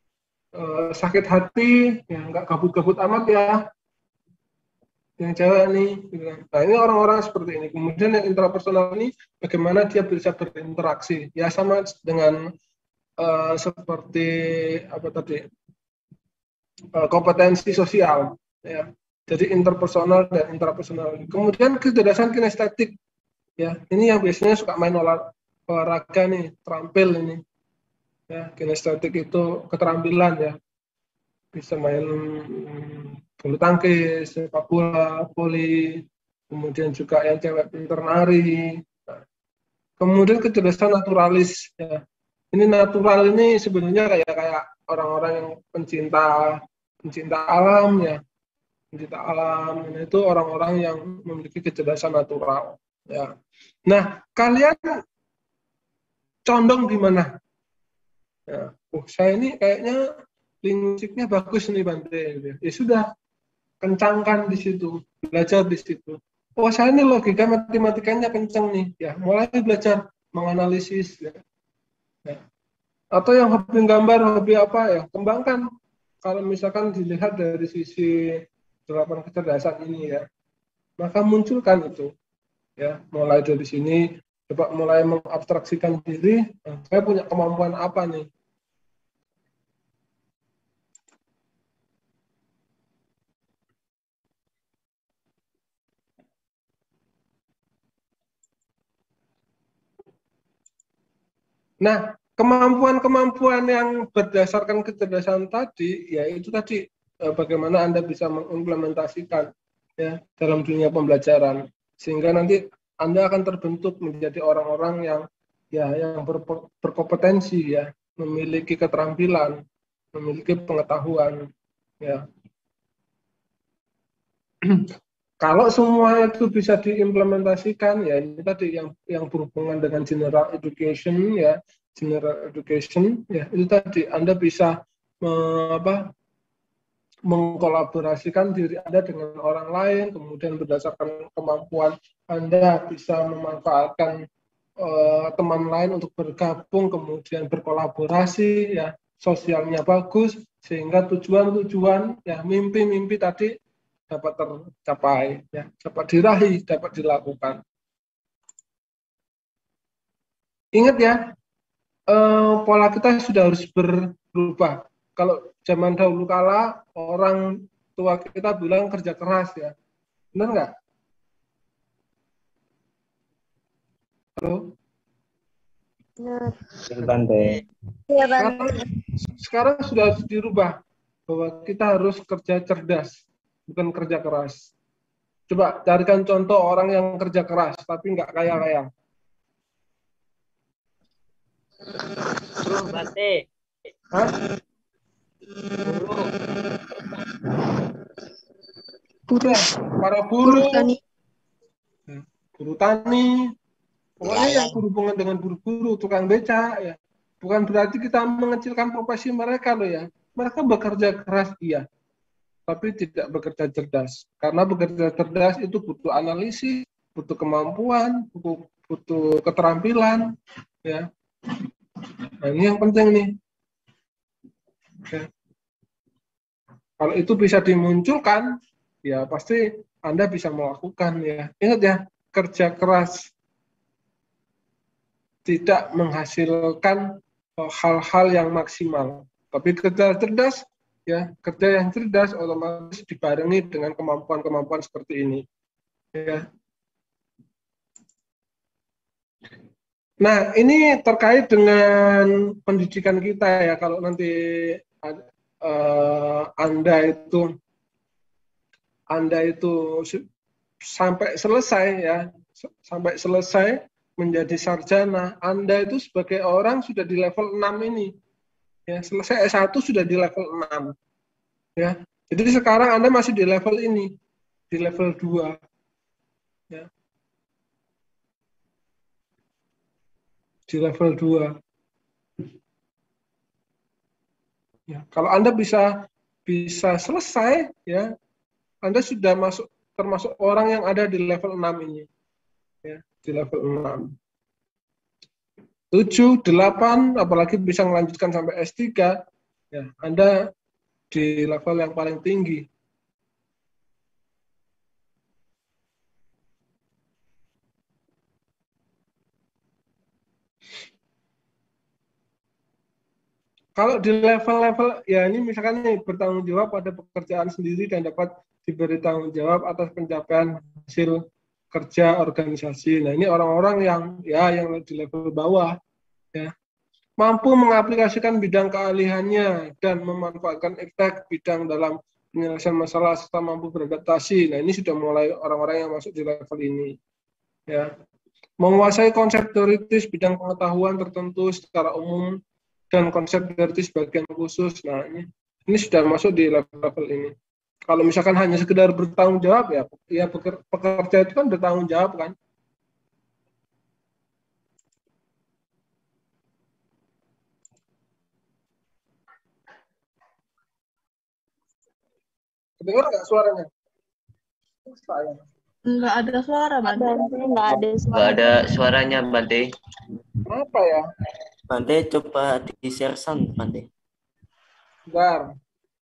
sakit hati, ya nggak gabut-gabut amat ya. Yang cewek nih, gitu kan. Nah ini orang-orang seperti ini. Kemudian yang intrapersonal ini bagaimana dia bisa berinteraksi, ya sama dengan seperti apa tadi, kompetensi sosial, ya. Jadi interpersonal dan intrapersonal. Kemudian kecerdasan kinestetik, ya ini yang biasanya suka main olahraga nih, terampil ini, ya kinestetik itu keterampilan ya, bisa main bulu tangkis, sepak bola, voli, kemudian juga yang cewek pinter nari. Nah, kemudian kecerdasan naturalis. Ya. Ini natural ini sebenarnya kayak orang-orang yang pencinta alam ya, pencinta alam. Ini itu orang-orang yang memiliki kecerdasan natural. Ya. Nah, kalian condong di mana? Ya. Saya ini kayaknya linguistiknya bagus nih Bante. Ya sudah. Kencangkan di situ, belajar di situ. Oh saya ini logika matematikanya kencang nih, ya mulai belajar menganalisis. Ya. Ya. Atau yang hobi gambar, hobi apa ya, kembangkan. Kalau misalkan dilihat dari sisi 8 kecerdasan ini ya, maka munculkan itu. Ya, mulai dari sini, coba mulai mengabstraksikan diri. Nah, saya punya kemampuan apa nih? Nah, kemampuan-kemampuan yang berdasarkan kecerdasan tadi, ya itu tadi bagaimana Anda bisa mengimplementasikan ya dalam dunia pembelajaran, sehingga nanti Anda akan terbentuk menjadi orang-orang yang berkompetensi ya, memiliki keterampilan, memiliki pengetahuan ya. Kalau semua itu bisa diimplementasikan ya, ini tadi yang berhubungan dengan general education ya, itu tadi Anda bisa mengkolaborasikan diri Anda dengan orang lain, kemudian berdasarkan kemampuan Anda bisa memanfaatkan teman lain untuk bergabung, kemudian berkolaborasi ya, sosialnya bagus, sehingga tujuan-tujuan ya, mimpi-mimpi tadi dapat tercapai ya, dapat diraih, dapat dilakukan. Ingat ya, pola kita sudah harus berubah. Kalau zaman dahulu kala orang tua kita bilang kerja keras ya, benar nggak? Halo? Bante. Sekarang sudah harus dirubah bahwa kita harus kerja cerdas, bukan kerja keras. Coba carikan contoh orang yang kerja keras tapi nggak kaya-kaya. Bante. Hah? Udah, para buruh, buruh tani, pokoknya yang berhubungan dengan buru-buru, tukang beca, ya. Bukan berarti kita mengecilkan profesi mereka loh ya. Mereka bekerja keras, iya. Tapi tidak bekerja cerdas. Karena bekerja cerdas itu butuh analisis, butuh kemampuan, butuh keterampilan, ya. Nah, ini yang penting nih. Ya. Kalau itu bisa dimunculkan, ya pasti Anda bisa melakukan ya. Ingat ya, kerja keras tidak menghasilkan hal-hal yang maksimal. Tapi kerja cerdas, ya kerja yang cerdas otomatis dibarengi dengan kemampuan-kemampuan seperti ini. Ya. Nah, ini terkait dengan pendidikan kita ya. Kalau nanti Anda itu sampai selesai ya, sampai selesai menjadi sarjana, Anda itu sebagai orang sudah di level 6 ini. Ya, selesai S1 sudah di level 6. Ya. Jadi sekarang Anda masih di level ini, di level 2. Ya. Di level 2. Ya, kalau Anda bisa selesai, ya, Anda sudah termasuk orang yang ada di level 6 ini, ya, di level 6. 7, 8, apalagi bisa melanjutkan sampai S3, ya, Anda di level yang paling tinggi. Kalau di level-level, ya ini misalkan nih, bertanggung jawab pada pekerjaan sendiri dan dapat diberi tanggung jawab atas pencapaian hasil kerja organisasi. Nah ini orang-orang yang di level bawah, ya, mampu mengaplikasikan bidang keahliannya dan memanfaatkan efek bidang dalam penyelesaian masalah serta mampu beradaptasi. Nah ini sudah mulai orang-orang yang masuk di level ini. Ya, menguasai konsep teoritis bidang pengetahuan tertentu secara umum dan konsep teoritis bagian khusus. Nah, ini sudah masuk di level ini. Kalau misalkan hanya sekedar bertanggung jawab, ya pekerja itu kan bertanggung jawab kan. Dengar nggak suaranya? Nggak ada suara, Bante. Nggak ada suara. Nggak ada suaranya, Bante. Apa ya? Bante, coba di-share sound, Bante. Bentar.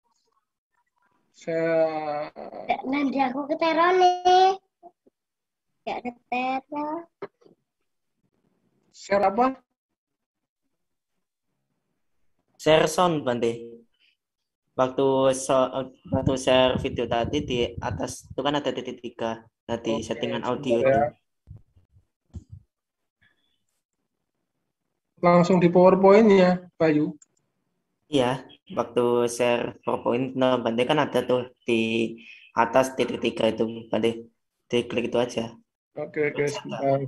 Nanti aku keteror nih. Nggak keteror. Share apa? Share sound, Bante. Waktu share video tadi di atas itu kan ada titik 3. Nah, di settingan audio itu. langsung di PowerPoint-nya, Bayu. Iya, waktu share PowerPoint, nah Bante kan ada tuh di atas titik 3 itu, Bante. Diklik itu aja. Oke, sebentar.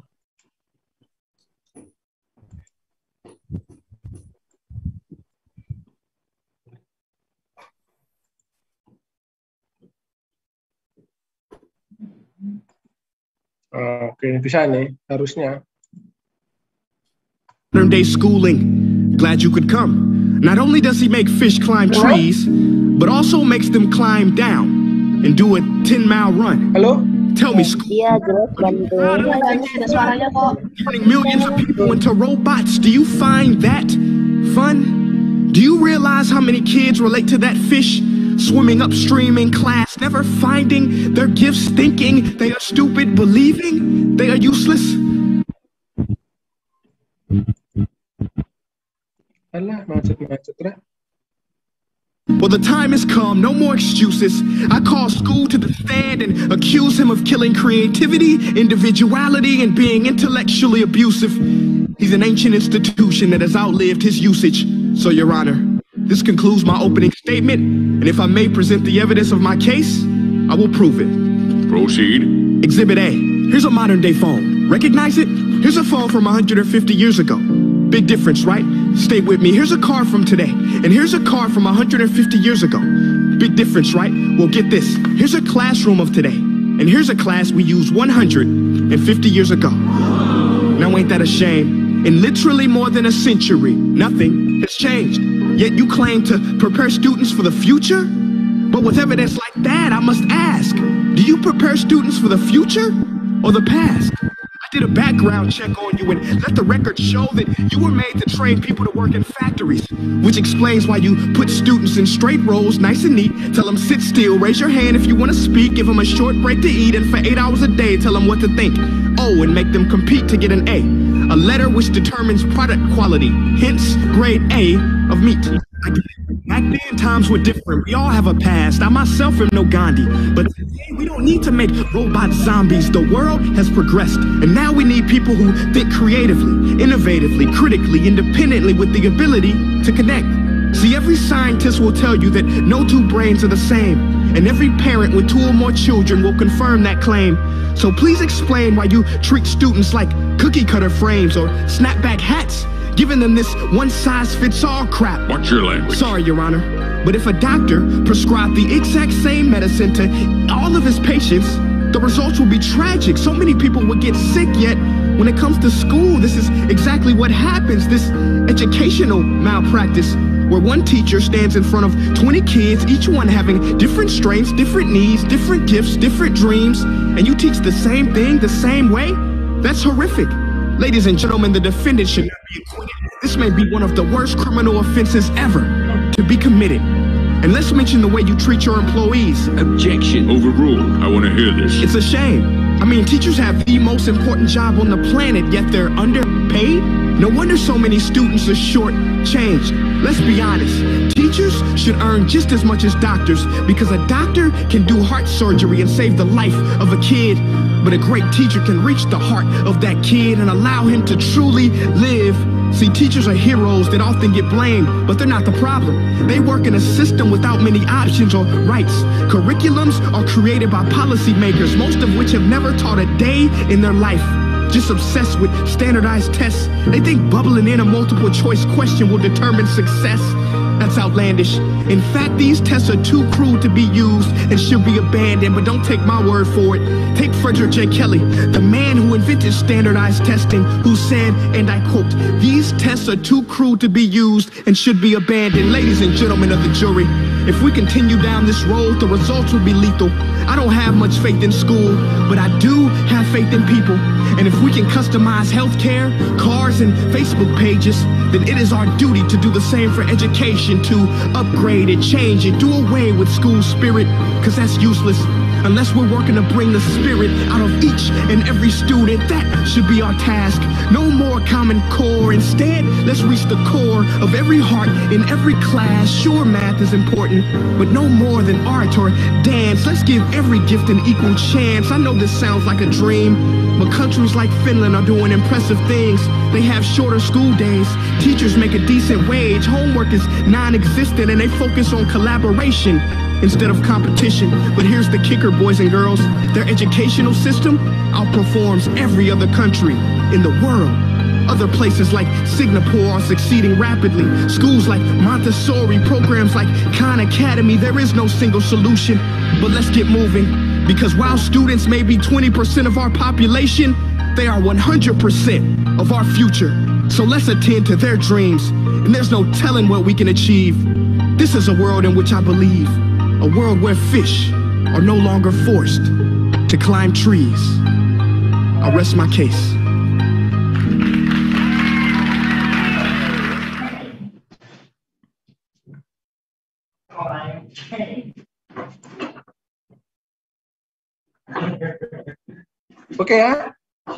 Oke, bisa nih, harusnya. Modern day schooling. Glad you could come. Not only does he make fish climb trees, but also makes them climb down and do a 10-mile run. Halo? Tell me, school. Iya, jelas Bante. Ada suaranya kok. Turning millions of people into robots. Do you find that fun? Do you realize how many kids relate to that fish swimming upstream in class, never finding their gifts, thinking they are stupid, believing they are useless? Alah, macet lah. Well, the time has come, no more excuses. I call school to the stand and accuse him of killing creativity, individuality, and being intellectually abusive. He's an ancient institution that has outlived his usage. So, Your Honor, this concludes my opening statement, and if I may present the evidence of my case, I will prove it. Proceed. Exhibit A. Here's a modern-day phone. Recognize it? Here's a phone from 150 years ago. Big difference, right? Stay with me. Here's a car from today, and here's a car from 150 years ago. Big difference, right? Well, get this. Here's a classroom of today, and here's a class we used 150 years ago. Now, ain't that a shame? In literally more than a century, nothing has changed. Yet you claim to prepare students for the future? But with evidence like that, I must ask, do you prepare students for the future or the past? I did a background check on you and let the record show that you were made to train people to work in factories, which explains why you put students in straight rows, nice and neat, tell them sit still, raise your hand if you want to speak, give them a short break to eat, and for 8 hours a day, tell them what to think. Oh, and make them compete to get an A, a letter which determines product quality, hence grade A of meat. Back then, times were different. We all have a past. I myself am no Gandhi. But today, we don't need to make robot zombies. The world has progressed. And now we need people who think creatively, innovatively, critically, independently, with the ability to connect. See, every scientist will tell you that no two brains are the same. And every parent with 2 or more children will confirm that claim. So please explain why you treat students like cookie cutter frames or snapback hats, giving them this one-size-fits-all crap. Watch your language. Sorry, Your Honor, but if a doctor prescribed the exact same medicine to all of his patients, the results will be tragic. So many people would get sick, yet when it comes to school, this is exactly what happens, this educational malpractice, where one teacher stands in front of 20 kids, each one having different strengths, different needs, different gifts, different dreams, and you teach the same thing the same way? That's horrific. Ladies and gentlemen, the defendant should not be acquitted. This may be one of the worst criminal offenses ever to be committed. And let's mention the way you treat your employees. Objection. Overruled. I want to hear this. It's a shame. I mean, teachers have the most important job on the planet, yet they're underpaid? No wonder so many students are short-changed. Let's be honest. Teachers should earn just as much as doctors, because a doctor can do heart surgery and save the life of a kid, but a great teacher can reach the heart of that kid and allow him to truly live. See, teachers are heroes that often get blamed, but they're not the problem. They work in a system without many options or rights. Curriculums are created by policymakers, most of which have never taught a day in their life. Just obsessed with standardized tests. They think bubbling in a multiple choice question will determine success. That's outlandish. In fact, these tests are too cruel to be used and should be abandoned, but don't take my word for it. Take Frederick J. Kelly, the man who invented standardized testing, who said, and I quote, "These tests are too cruel to be used and should be abandoned." Ladies and gentlemen of the jury, if we continue down this road, the results will be lethal. I don't have much faith in school, but I do have faith in people. And if we can customize healthcare, cars, and Facebook pages, then it is our duty to do the same for education, to upgrade it, change it, do away with school spirit, because that's useless. unless we're working to bring the spirit out of each and every student. That should be our task. No more Common Core. Instead, let's reach the core of every heart in every class. Sure, math is important, but no more than art or dance. Let's give every gift an equal chance. I know this sounds like a dream, but countries like Finland are doing impressive things. They have shorter school days. Teachers make a decent wage. Homework is non-existent, and they focus on collaboration instead of competition. But here's the kicker, boys and girls. Their educational system outperforms every other country in the world. Other places like Singapore are succeeding rapidly. Schools like Montessori, programs like Khan Academy, there is no single solution. But let's get moving, because while students may be 20% of our population, they are 100% of our future. So let's attend to their dreams, and there's no telling what we can achieve. This is a world in which I believe, a world where fish are no longer forced to climb trees. I rest my case. Oke ya.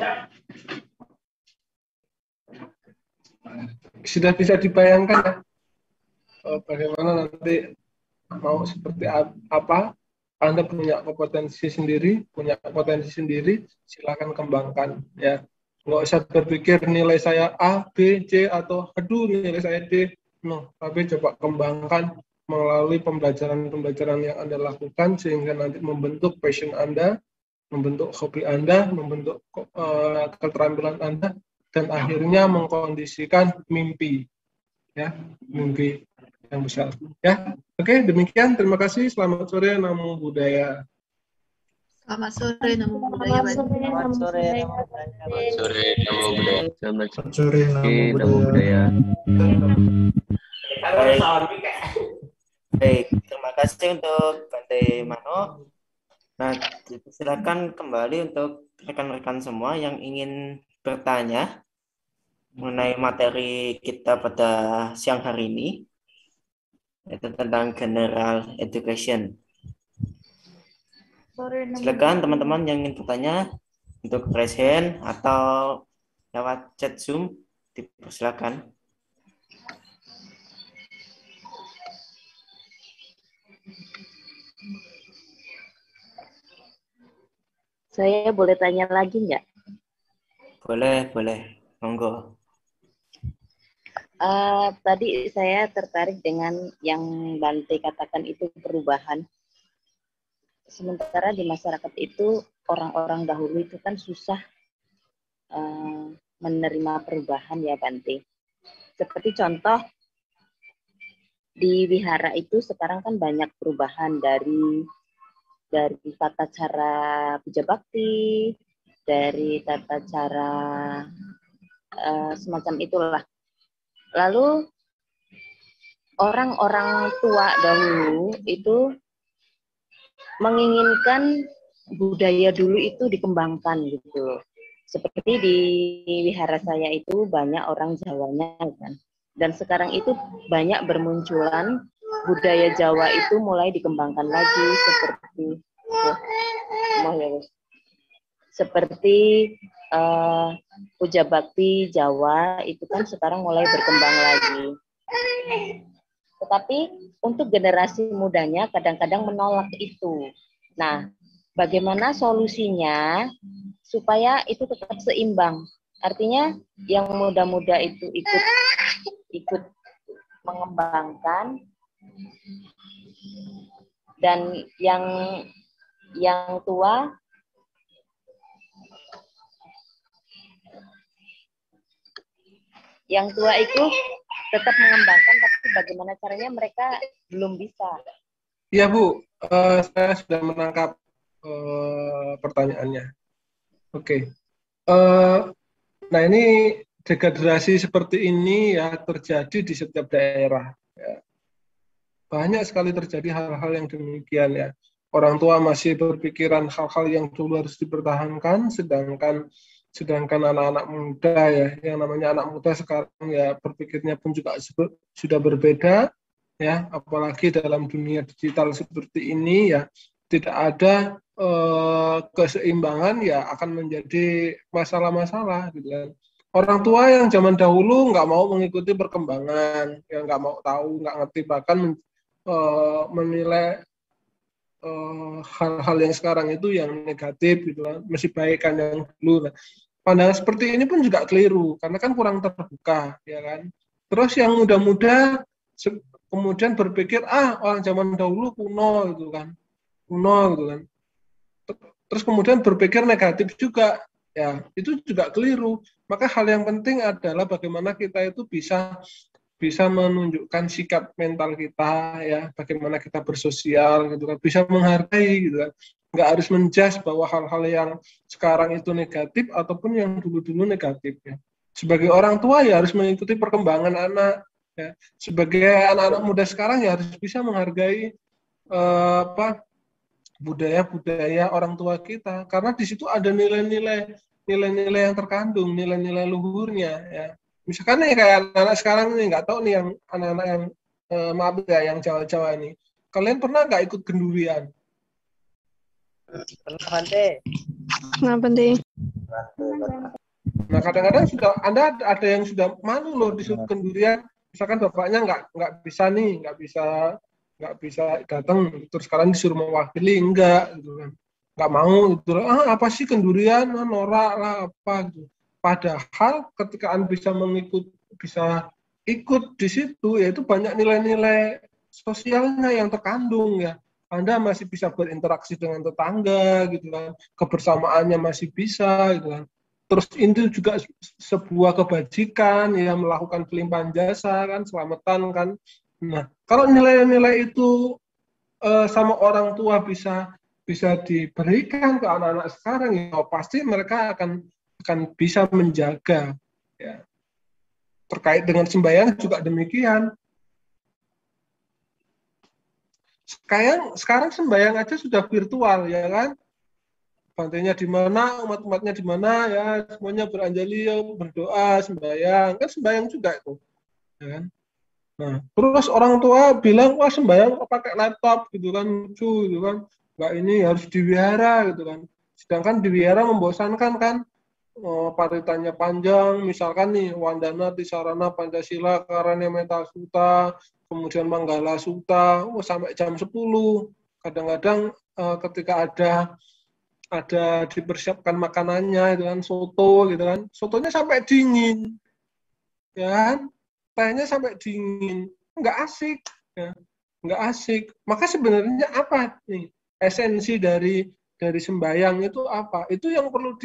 Sudah bisa dibayangkan ya, bagaimana nanti mau seperti apa. Anda punya potensi sendiri, silakan kembangkan ya. Nggak usah berpikir nilai saya A, B, C, atau aduh nilai saya D. No, tapi coba kembangkan melalui pembelajaran yang Anda lakukan sehingga nanti membentuk passion Anda, membentuk hobi Anda, membentuk keterampilan Anda, dan akhirnya mengkondisikan mimpi, ya, mimpi yang besar. Ya, oke, demikian. Terima kasih. Selamat sore, Namo Buddhaya. Selamat sore, Namo Buddhaya. Selamat sore, Namo Buddhaya. Selamat sore, Namo Buddhaya. Baik, terima kasih untuk Bante Mano. Nah, silakan kembali untuk rekan-rekan semua yang ingin bertanya mengenai materi kita pada siang hari ini, yaitu tentang general education. Silakan teman-teman yang ingin bertanya untuk raise hand atau lewat chat Zoom, dipersilakan. Saya boleh tanya lagi nggak? Boleh. Monggo. Tadi saya tertarik dengan yang Bante katakan itu perubahan. Sementara di masyarakat itu orang-orang dahulu itu kan susah menerima perubahan ya Bante. Seperti contoh di wihara itu sekarang kan banyak perubahan dari tata cara puja bakti, dari tata cara semacam itulah. Lalu orang-orang tua dahulu itu menginginkan budaya dulu itu dikembangkan gitu. Seperti di wihara saya itu banyak orang Jawanya kan. Dan sekarang itu banyak bermunculan budaya Jawa itu mulai dikembangkan lagi seperti puja bakti Jawa itu kan sekarang mulai berkembang lagi. Tetapi untuk generasi mudanya kadang-kadang menolak itu. Nah, bagaimana solusinya supaya itu tetap seimbang? Artinya yang muda-muda itu ikut mengembangkan, dan yang tua itu tetap mengembangkan, tapi bagaimana caranya mereka belum bisa. Iya Bu, saya sudah menangkap pertanyaannya. Oke. Nah ini degenerasi seperti ini ya terjadi di setiap daerah. Ya. Banyak sekali terjadi hal-hal yang demikian ya. Orang tua masih berpikiran hal-hal yang dulu harus dipertahankan, sedangkan anak-anak muda ya, yang namanya anak muda sekarang ya berpikirnya pun juga sudah berbeda ya, apalagi dalam dunia digital seperti ini ya, tidak ada keseimbangan, ya akan menjadi masalah-masalah gitu kan. Orang tua yang zaman dahulu nggak mau mengikuti perkembangan, yang nggak mau tahu, nggak ngerti, bahkan menilai hal-hal yang sekarang itu yang negatif gitu kan, masih baik kan yang dulu. Nah, pandangan seperti ini pun juga keliru karena kan kurang terbuka, ya kan. Terus yang muda-muda kemudian berpikir orang zaman dahulu kuno gitu kan, terus kemudian berpikir negatif juga, ya itu juga keliru. Maka hal yang penting adalah bagaimana kita itu bisa menunjukkan sikap mental kita, ya bagaimana kita bersosial gitu kan, bisa menghargai gitu kan, nggak harus menjudge bahwa hal-hal yang sekarang itu negatif ataupun yang dulu-dulu negatif, ya. Sebagai orang tua ya harus mengikuti perkembangan anak, ya. Sebagai anak-anak muda sekarang ya harus bisa menghargai budaya-budaya orang tua kita, karena di situ ada nilai-nilai yang terkandung, nilai-nilai luhurnya, ya. Misalkan nih kayak anak-anak sekarang nih, nggak tahu nih yang anak-anak yang maaf ya, yang Jawa-Jawa ini, kalian pernah nggak ikut gendurian? Pernah, Bante. Nah, penting. Nah, kadang-kadang ada yang sudah malu loh disuruh gendurian, misalkan bapaknya nggak bisa datang, terus sekarang disuruh mewakili, enggak gitu kan, nggak mau gitu. Apa sih kendurian, norak lah apa gitu. Padahal ketika Anda bisa ikut di situ, yaitu banyak nilai-nilai sosialnya yang terkandung, ya. Anda masih bisa berinteraksi dengan tetangga gitu kan, kebersamaannya masih bisa gitu kan. Terus itu juga sebuah kebajikan, ya, melakukan pelimpahan jasa kan, selamatan kan. Nah, kalau nilai-nilai itu sama orang tua bisa diberikan ke anak-anak sekarang, ya pasti mereka akan bisa menjaga, ya. Terkait dengan sembahyang juga demikian. Sekarang sembahyang aja sudah virtual, ya kan? Bantainya di mana, umat-umatnya di mana, ya semuanya beranjali, berdoa, sembahyang, kan sembahyang juga itu, ya kan? Nah, terus orang tua bilang, wah sembahyang pakai laptop gitu kan, lucu gitu kan, nggak, ini harus di wihara gitu kan. Sedangkan di wihara membosankan kan, paritannya panjang, misalkan nih Wandana Tisarana Pancasila Karane Meta Suta, kemudian Manggala Suta, sampai jam 10. Kadang-kadang ketika ada dipersiapkan makanannya itu kan, soto gitu kan, sotonya sampai dingin, ya kan, tehnya sampai dingin, nggak asik, ya, nggak asik. Maka sebenarnya apa nih esensi dari sembahyang itu apa? Itu yang perlu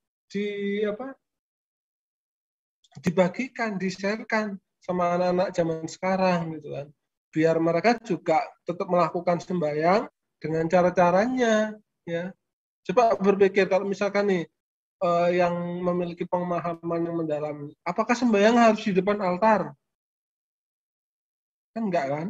dibagikan, di-sharekan sama anak-anak zaman sekarang gitu kan, biar mereka juga tetap melakukan sembahyang dengan cara-caranya, ya. Coba berpikir kalau misalkan nih yang memiliki pemahaman yang mendalam, apakah sembahyang harus di depan altar? Kan enggak kan?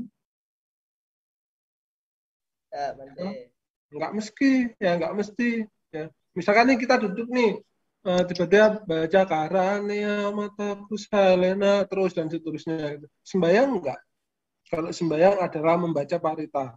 Ya, Bante. Enggak mesti, ya. Misalkan nih kita duduk nih, tiba-tiba baca Karania Mata Kusalena terus dan seterusnya gitu. Sembahyang enggak? Kalau sembahyang adalah membaca parita.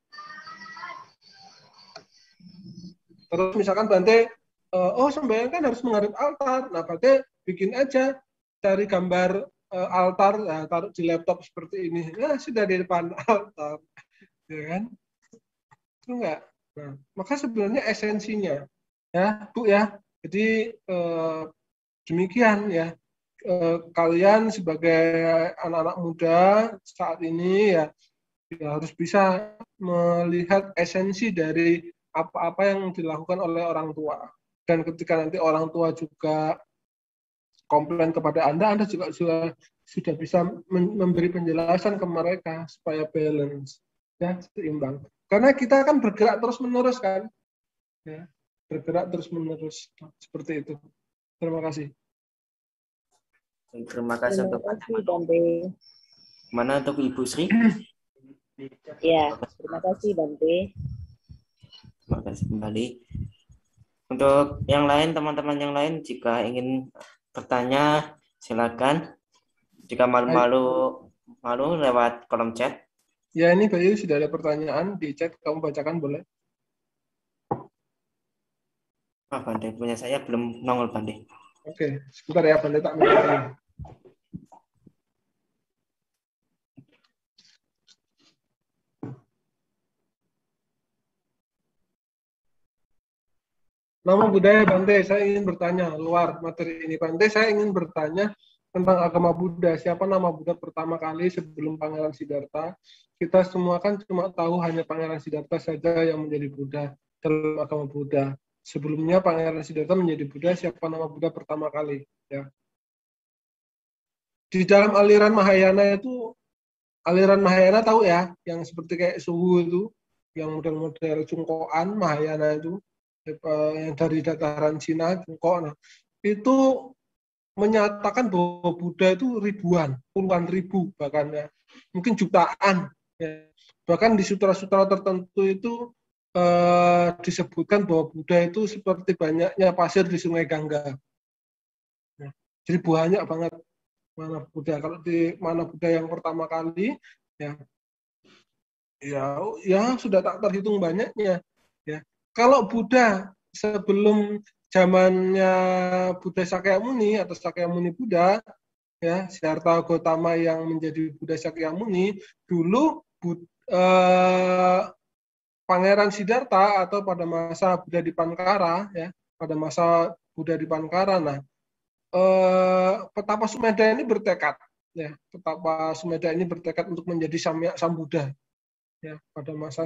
Terus misalkan Bante, sembahyang kan harus menghadap altar. Nah, Bante bikin aja, cari gambar altar, taruh di laptop seperti ini. Nah, sudah di depan altar. Ya kan? Itu enggak. Nah, maka sebenarnya esensinya, ya, Bu, ya. Jadi demikian, ya. Kalian sebagai anak-anak muda saat ini, ya harus bisa melihat esensi dari apa-apa yang dilakukan oleh orang tua. Dan ketika nanti orang tua juga komplain kepada Anda juga sudah bisa memberi penjelasan ke mereka supaya balance, ya, seimbang. Karena kita akan bergerak terus-menerus kan, ya, bergerak terus-menerus seperti itu. Terima kasih. Terima kasih untuk Bante. Mana untuk Ibu Sri? Ya, terima kasih Bante. Terima kasih kembali. Untuk yang lain, teman-teman yang lain, jika ingin bertanya, silakan. Jika malu lewat kolom chat. Ya, ini Bayu sudah ada pertanyaan di chat, kamu bacakan boleh? Bante, punya saya belum nongol, Bante. Oke, sebentar ya Bante, tak minta. Namo Buddhaya Bante, saya ingin bertanya luar materi ini Bante, saya ingin bertanya tentang agama Buddha. Siapa nama Buddha pertama kali sebelum Pangeran Siddhartha? Kita semua kan cuma tahu hanya Pangeran Siddhartha saja yang menjadi Buddha dalam agama Buddha. Sebelumnya Pangeran Siddhartha menjadi Buddha, siapa nama Buddha pertama kali? Ya. Di dalam aliran Mahayana itu, aliran Mahayana tahu ya, yang seperti kayak Suhu itu, yang model-model cungkoan Mahayana itu, yang dari dataran Cina, Cungkok, nah, itu menyatakan bahwa Buddha itu ribuan, puluhan ribu bahkan ya, mungkin jutaan. Ya. Bahkan di sutra-sutra tertentu itu disebutkan bahwa Buddha itu seperti banyaknya pasir di Sungai Gangga. Ya. Jadi banyak banget mana Buddha. Kalau di mana Buddha yang pertama kali, ya sudah tak terhitung banyaknya. Ya. Kalau Buddha sebelum zamannya Buddha Sakyamuni atau Sakyamuni Buddha, ya Siddhartha Gautama yang menjadi Buddha Sakyamuni, dulu Pangeran Siddhartha atau pada masa Buddha Dipankara, ya pada masa Buddha Dipankara, nah Petapa Sumedha ini bertekad, ya Petapa Sumedha ini bertekad untuk menjadi Sambuddha, ya pada masa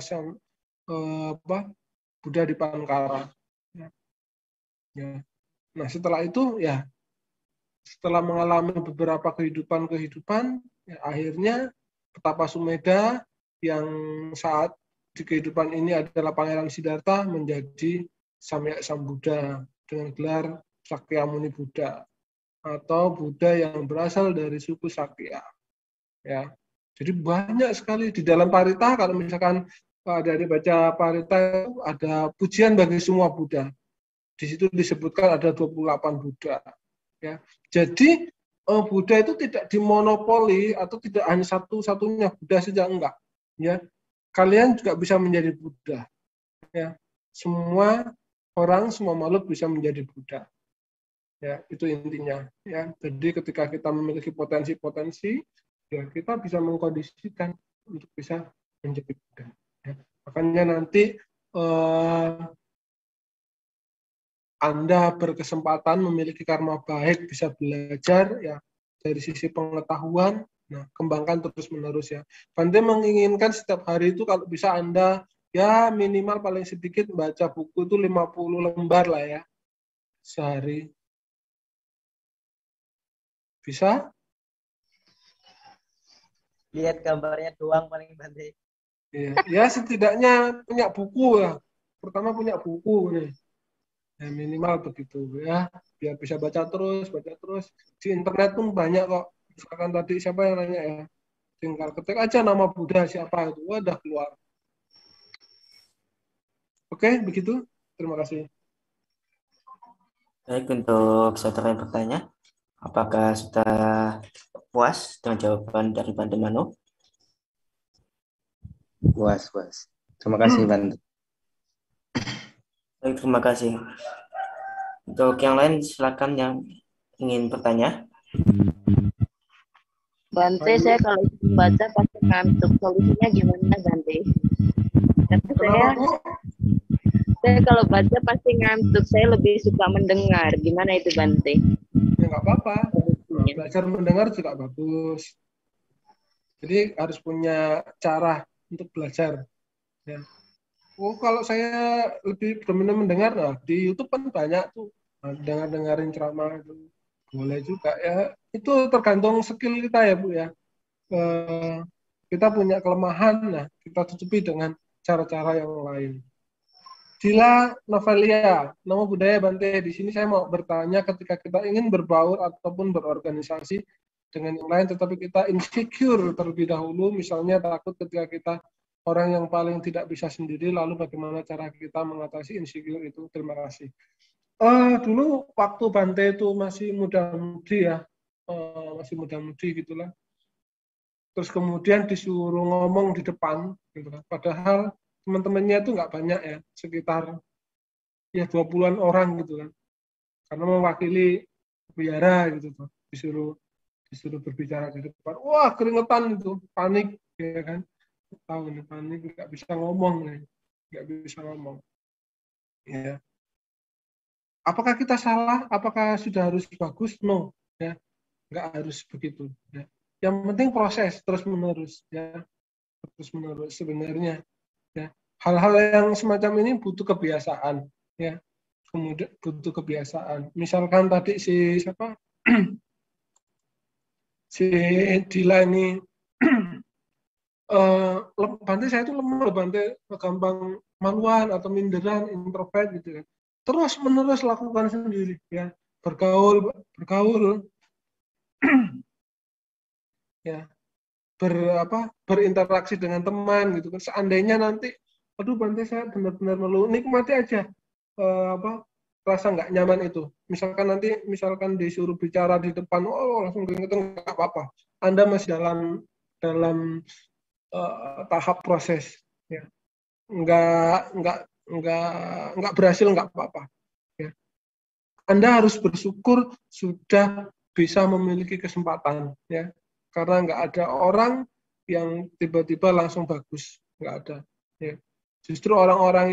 Buddha Dipankara. Ya. Nah setelah itu ya setelah mengalami beberapa kehidupan ya, akhirnya Petapa Sumedha yang saat di kehidupan ini adalah Pangeran Siddhartha menjadi Samyak Sambuddha dengan gelar Sakyamuni Buddha atau Buddha yang berasal dari suku Sakya. Ya. Jadi banyak sekali di dalam Parita, kalau misalkan dari baca Parita ada pujian bagi semua Buddha. Di situ disebutkan ada 28 Buddha. Ya. Jadi Buddha itu tidak dimonopoli atau tidak hanya satu-satunya Buddha saja, enggak. Ya. Kalian juga bisa menjadi Buddha. Ya. Semua orang, semua makhluk bisa menjadi Buddha. Ya, itu intinya. Ya. Jadi ketika kita memiliki potensi-potensi, ya kita bisa mengkondisikan untuk bisa menjadi Buddha. Ya. Makanya nanti Anda berkesempatan memiliki karma baik, bisa belajar ya dari sisi pengetahuan, nah kembangkan terus-menerus ya. Bante menginginkan setiap hari itu kalau bisa Anda ya minimal paling sedikit baca buku itu 50 lembar lah ya sehari. Bisa? Lihat gambarnya doang paling Bante. Ya setidaknya punya buku lah. Pertama punya buku nih. Ya, minimal begitu ya, biar bisa baca terus di internet pun banyak kok. Misalkan tadi siapa yang nanya ya, tinggal ketik aja nama Buddha siapa itu, udah keluar. Oke, begitu. Terima kasih. Baik, untuk saudara yang bertanya, apakah sudah puas dengan jawaban dari Bante Mano? Puas. Terima kasih Bante. Baik, terima kasih. Untuk yang lain silakan yang ingin bertanya. Bante, saya kalau baca pasti ngantuk. Solusinya gimana Bante? Saya kalau baca pasti ngantuk. Saya lebih suka mendengar. Gimana itu Bante? Ya nggak apa-apa. Belajar mendengar juga bagus. Jadi harus punya cara untuk belajar. Ya. Oh, kalau saya lebih berminat mendengar, nah, di YouTube kan banyak tuh dengerin ceramah itu boleh juga ya. Itu tergantung skill kita ya Bu ya. Kita punya kelemahan, nah kita tutupi dengan cara-cara yang lain. Dila Novelia, Namo Buddhaya Bante. Di sini saya mau bertanya ketika kita ingin berbaur ataupun berorganisasi dengan yang lain, tetapi kita insecure terlebih dahulu, misalnya takut ketika kita orang yang paling tidak bisa sendiri, lalu bagaimana cara kita mengatasi insecure itu? Terima kasih. Dulu waktu Bante itu masih muda-mudi ya, masih muda-mudi gitulah. Terus kemudian disuruh ngomong di depan, gitu kan. Padahal teman-temannya itu nggak banyak ya, sekitar ya 20-an orang gitu kan, karena mewakili biara gitu tuh, disuruh berbicara di depan, wah keringetan itu, panik ya kan, tahu nih panik, nggak bisa ngomong nih, nggak bisa ngomong ya. Apakah kita salah? Apakah sudah harus bagus? No, ya, nggak harus begitu. Ya. Yang penting proses terus menerus, ya, terus menerus sebenarnya. Ya. Hal-hal yang semacam ini butuh kebiasaan, ya. Kemudian butuh kebiasaan. Misalkan tadi si siapa? Si Dila ini, Bante saya itu lemah, Bante gampang maluan atau minderan, introvert gitu kan. Terus menerus lakukan sendiri, ya, bergaul, ya, berinteraksi dengan teman gitu kan. Seandainya nanti, aduh Bante saya benar-benar nikmati aja rasa nggak nyaman itu. Misalkan disuruh bicara di depan, oh langsung keringetan, nggak apa-apa. Anda masih dalam tahap proses, ya. Nggak berhasil, nggak apa-apa. Ya. Anda harus bersyukur sudah bisa memiliki kesempatan, ya. Karena nggak ada orang yang tiba-tiba langsung bagus, nggak ada. Ya. Justru orang-orang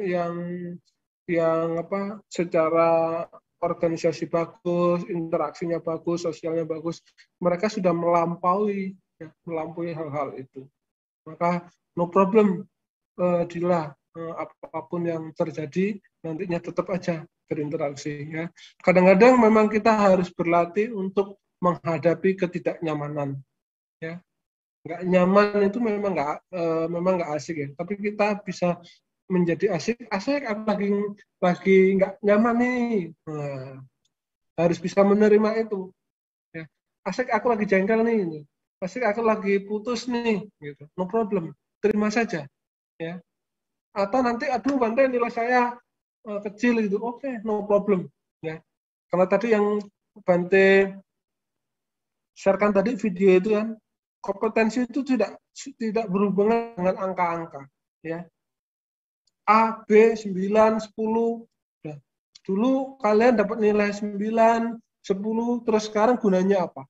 yang secara organisasi bagus, interaksinya bagus, sosialnya bagus, mereka sudah melampaui hal-hal itu. Maka no problem, Dila, apapun yang terjadi nantinya tetap aja berinteraksi, ya. Kadang-kadang memang kita harus berlatih untuk menghadapi ketidaknyamanan, ya. Nggak nyaman itu memang nggak asik, ya. Tapi kita bisa menjadi asik aku lagi nggak nyaman nih. Nah, harus bisa menerima itu, ya. Asik aku lagi jengkel nih. Asik aku lagi putus nih, gitu. No problem, terima saja, ya. Atau nanti aduh Bante nilai saya kecil gitu, oke, no problem, ya. Karena tadi yang Bante sharekan tadi video itu kan, kompetensi itu tidak berhubungan dengan angka-angka, ya. A, B, 9, 10. Ya. Dulu kalian dapat nilai 9, 10, terus sekarang gunanya apa?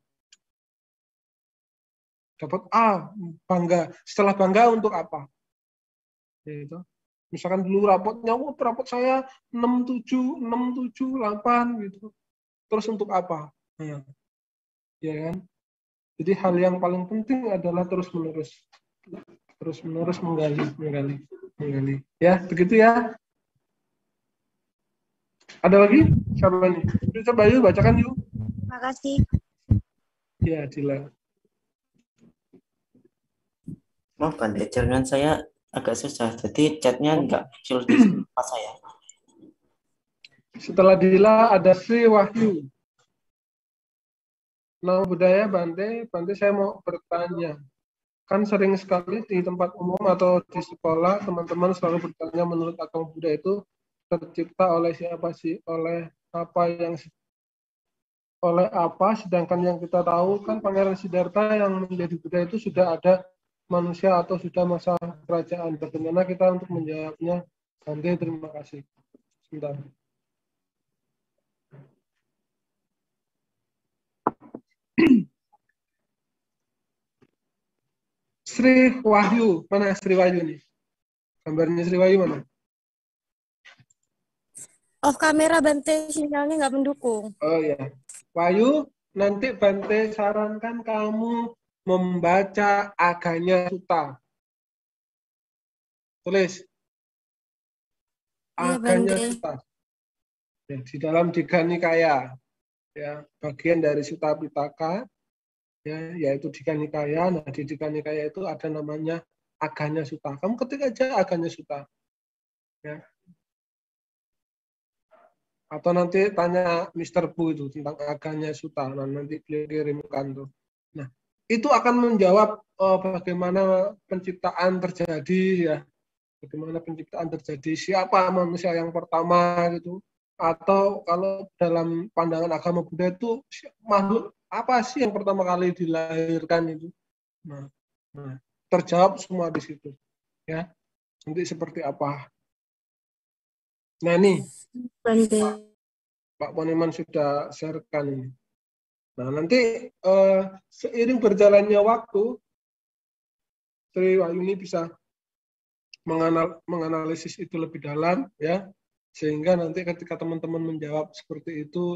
Dapat A, bangga. Setelah bangga untuk apa? Gitu. Misalkan dulu rapotnya, rapot saya 67, 8 gitu. Terus untuk apa? Nah, ya kan? Jadi hal yang paling penting adalah terus-menerus menggali. Ya, begitu ya. Ada lagi? Siapa nih? Coba yuk, bacakan yuk. Makasih. Ya, Dila. Maaf Bante, jaringan saya agak susah, jadi chatnya nggak muncul di tempat saya. Setelah Dila ada Sri Wahyu. Nama budaya Bante saya mau bertanya. Kan sering sekali di tempat umum atau di sekolah teman-teman selalu bertanya menurut agama Buddha itu tercipta oleh siapa sih? Oleh apa? Sedangkan yang kita tahu kan Pangeran Siddhartha yang menjadi Buddha itu sudah ada manusia atau sudah masa kerajaan. Bagaimana kita untuk menjawabnya? Bante, terima kasih. Sebentar. Sri Wahyu, mana Sri Wahyu nih? Gambarnya Sri Wahyu mana? Off kamera Bante, sinyalnya nggak mendukung. Oh ya, Wahyu, nanti Bante sarankan kamu membaca Aganya Sutta. Tulis. Aganya Sutta. Ya, di dalam Digha Nikaya, ya, bagian dari Sutta Pitaka, ya, yaitu Digha Nikaya. Nah, di Digha Nikaya itu ada namanya Aganya Sutta. Kamu ketik aja Aganya Sutta. Ya. Atau nanti tanya Mr. Bu itu tentang Aganya Sutta. Nah, nanti beliau kirimkan tuh. Nah, itu akan menjawab bagaimana penciptaan terjadi, ya. Bagaimana penciptaan terjadi, siapa manusia yang pertama gitu. Atau kalau dalam pandangan agama Buddha itu makhluk apa sih yang pertama kali dilahirkan itu. Nah, terjawab semua di situ, ya. Nanti seperti apa. Nah nih, Bante. Pak Poniman sudah sharekan ini. Nah nanti seiring berjalannya waktu, Sri Wahyuni bisa menganalisis itu lebih dalam, ya, sehingga nanti ketika teman-teman menjawab seperti itu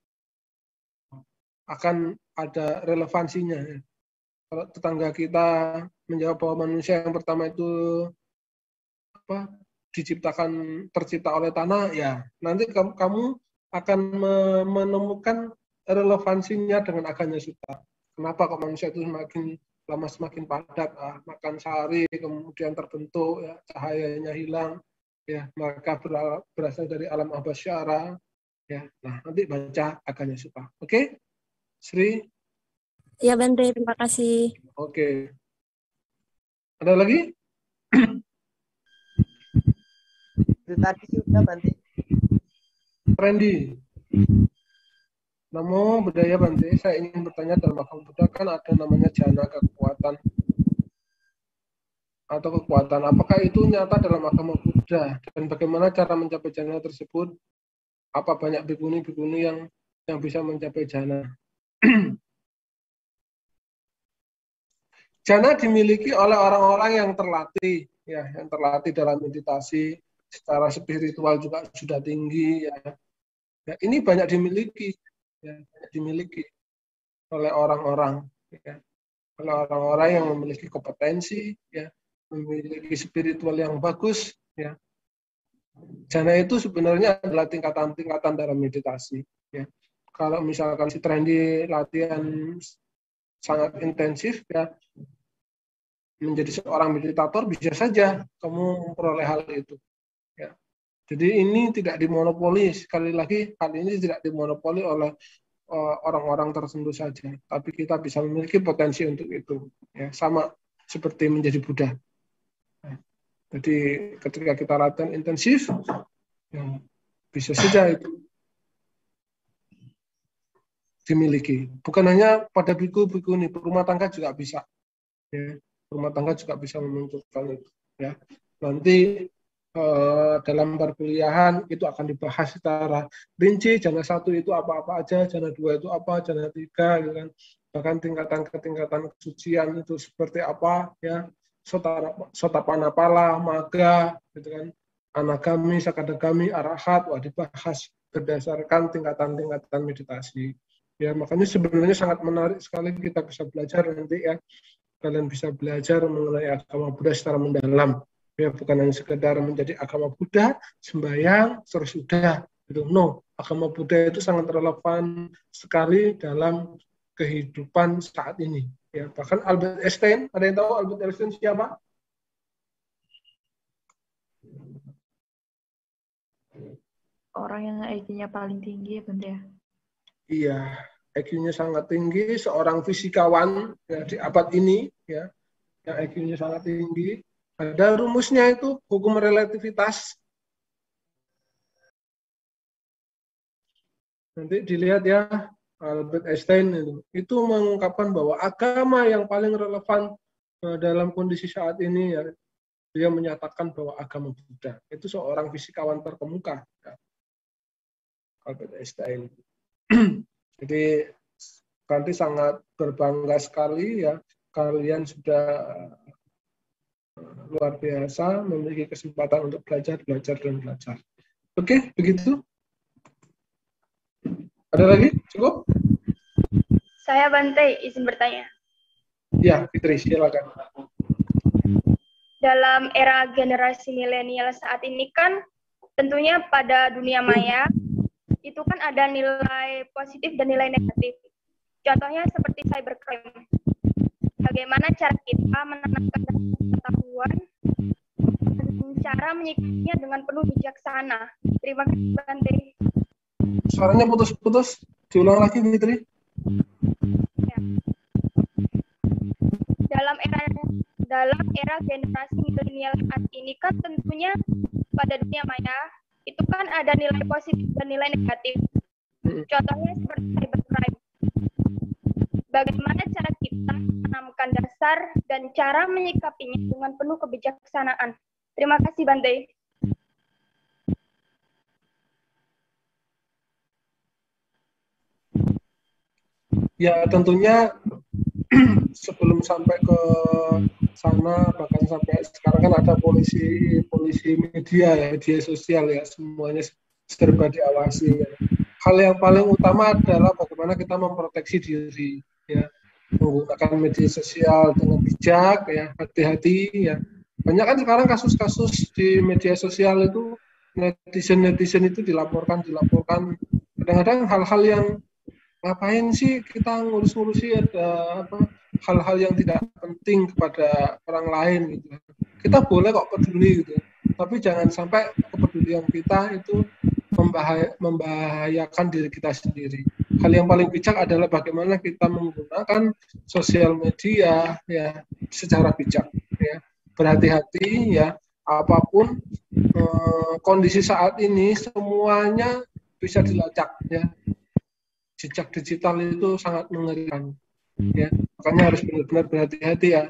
akan ada relevansinya. Ya. Kalau tetangga kita menjawab bahwa manusia yang pertama itu tercipta oleh tanah, ya nanti kamu akan menemukan relevansinya dengan Aganya Sutta. Kenapa kok manusia itu semakin lama semakin padat, makan sehari kemudian terbentuk, ya, cahayanya hilang, ya mereka berasal dari alam abasyara, ya. Nah nanti baca Aganya Sutta. Oke, Sri? Ya Bante, terima kasih. Oke. Ada lagi? Itu tadi sudah Bante. Randy. Namo Buddhaya Bante, saya ingin bertanya, dalam agama Buddha kan ada namanya jana, kekuatan atau kekuatan. Apakah itu nyata dalam agama Buddha? Dan bagaimana cara mencapai jana tersebut? Apa banyak bikuni-bikuni yang bisa mencapai jana? Jana dimiliki oleh orang-orang yang terlatih, ya, yang terlatih dalam meditasi, secara spiritual juga sudah tinggi, ya. Ya, ini banyak dimiliki, ya, banyak dimiliki oleh orang-orang, ya, oleh orang-orang yang memiliki kompetensi, ya, memiliki spiritual yang bagus, ya. Jana itu sebenarnya adalah tingkatan-tingkatan dalam meditasi, ya. Kalau misalkan si Trendy latihan sangat intensif, ya, menjadi seorang meditator, bisa saja kamu memperoleh hal itu. Ya. Jadi ini tidak dimonopoli, sekali lagi hal ini tidak dimonopoli oleh orang-orang tertentu saja, tapi kita bisa memiliki potensi untuk itu. Ya, sama seperti menjadi Buddha. Ya. Jadi ketika kita latihan intensif, ya, bisa saja itu dimiliki. Bukan hanya pada biku-biku ini, rumah tangga juga bisa. Ya. Rumah tangga juga bisa memunculkan itu, ya. Nanti dalam perkuliahan itu akan dibahas secara rinci, jana 1 itu apa-apa aja, jana 2 itu apa, jana 3, gitu kan. Bahkan tingkatan kesucian itu seperti apa, ya. Sotapanapala, maga, gitu kan. Anagami, sakadagami, arahat, dibahas berdasarkan tingkatan-tingkatan meditasi. Ya, makanya sebenarnya sangat menarik sekali kita bisa belajar nanti, ya. Kalian bisa belajar mengenai agama Buddha secara mendalam, ya, bukan hanya sekedar menjadi agama Buddha, sembahyang terus sudah gitu. No, agama Buddha itu sangat relevan sekali dalam kehidupan saat ini, ya. Bahkan Albert Einstein, ada yang tahu Albert Einstein siapa? Orang yang IQ-nya paling tinggi ya Bante ya? Iya, IQ-nya sangat tinggi, seorang fisikawan, ya, di abad ini, ya, yang IQ-nya sangat tinggi. Ada rumusnya itu, hukum relativitas. Nanti dilihat, ya, Albert Einstein itu mengungkapkan bahwa agama yang paling relevan dalam kondisi saat ini, ya, dia menyatakan bahwa agama Buddha. Itu seorang fisikawan terkemuka, ya, Albert Einstein. Jadi nanti sangat berbangga sekali, ya, kalian sudah luar biasa memiliki kesempatan untuk belajar. Oke, begitu. Ada lagi? Cukup? Saya Bante, izin bertanya. Ya, Fitri, silakan. Dalam era generasi milenial saat ini kan tentunya pada dunia maya itu kan ada nilai positif dan nilai negatif. Contohnya seperti cybercrime. Bagaimana cara kita menanamkan pengetahuan dan cara menyikapinya dengan penuh bijaksana. Terima kasih Bante. Suaranya putus-putus. Diulang lagi, Fitri. Ya. Dalam era generasi milenial saat ini kan tentunya pada dunia maya itu kan ada nilai positif dan nilai negatif. Contohnya seperti cybercrime. Bagaimana cara kita menanamkan dasar dan cara menyikapinya dengan penuh kebijaksanaan. Terima kasih Bante. Ya tentunya sebelum sampai ke sana, bahkan sampai sekarang kan ada polisi media ya, media sosial ya, semuanya serba diawasi ya. Hal yang paling utama adalah bagaimana kita memproteksi diri ya, menggunakan media sosial dengan bijak ya, hati-hati ya. Banyak kan sekarang kasus-kasus di media sosial itu netizen itu dilaporkan kadang-kadang hal-hal yang ngapain sih kita ngurus-ngurusi ada hal-hal yang tidak penting kepada orang lain gitu. Kita boleh kok peduli gitu, tapi jangan sampai kepedulian kita itu membahayakan diri kita sendiri. Hal yang paling bijak adalah bagaimana kita menggunakan sosial media ya secara bijak ya. Berhati-hati ya, apapun kondisi saat ini semuanya bisa dilacak ya. Jejak digital itu sangat mengerikan ya, makanya harus benar-benar berhati-hati ya.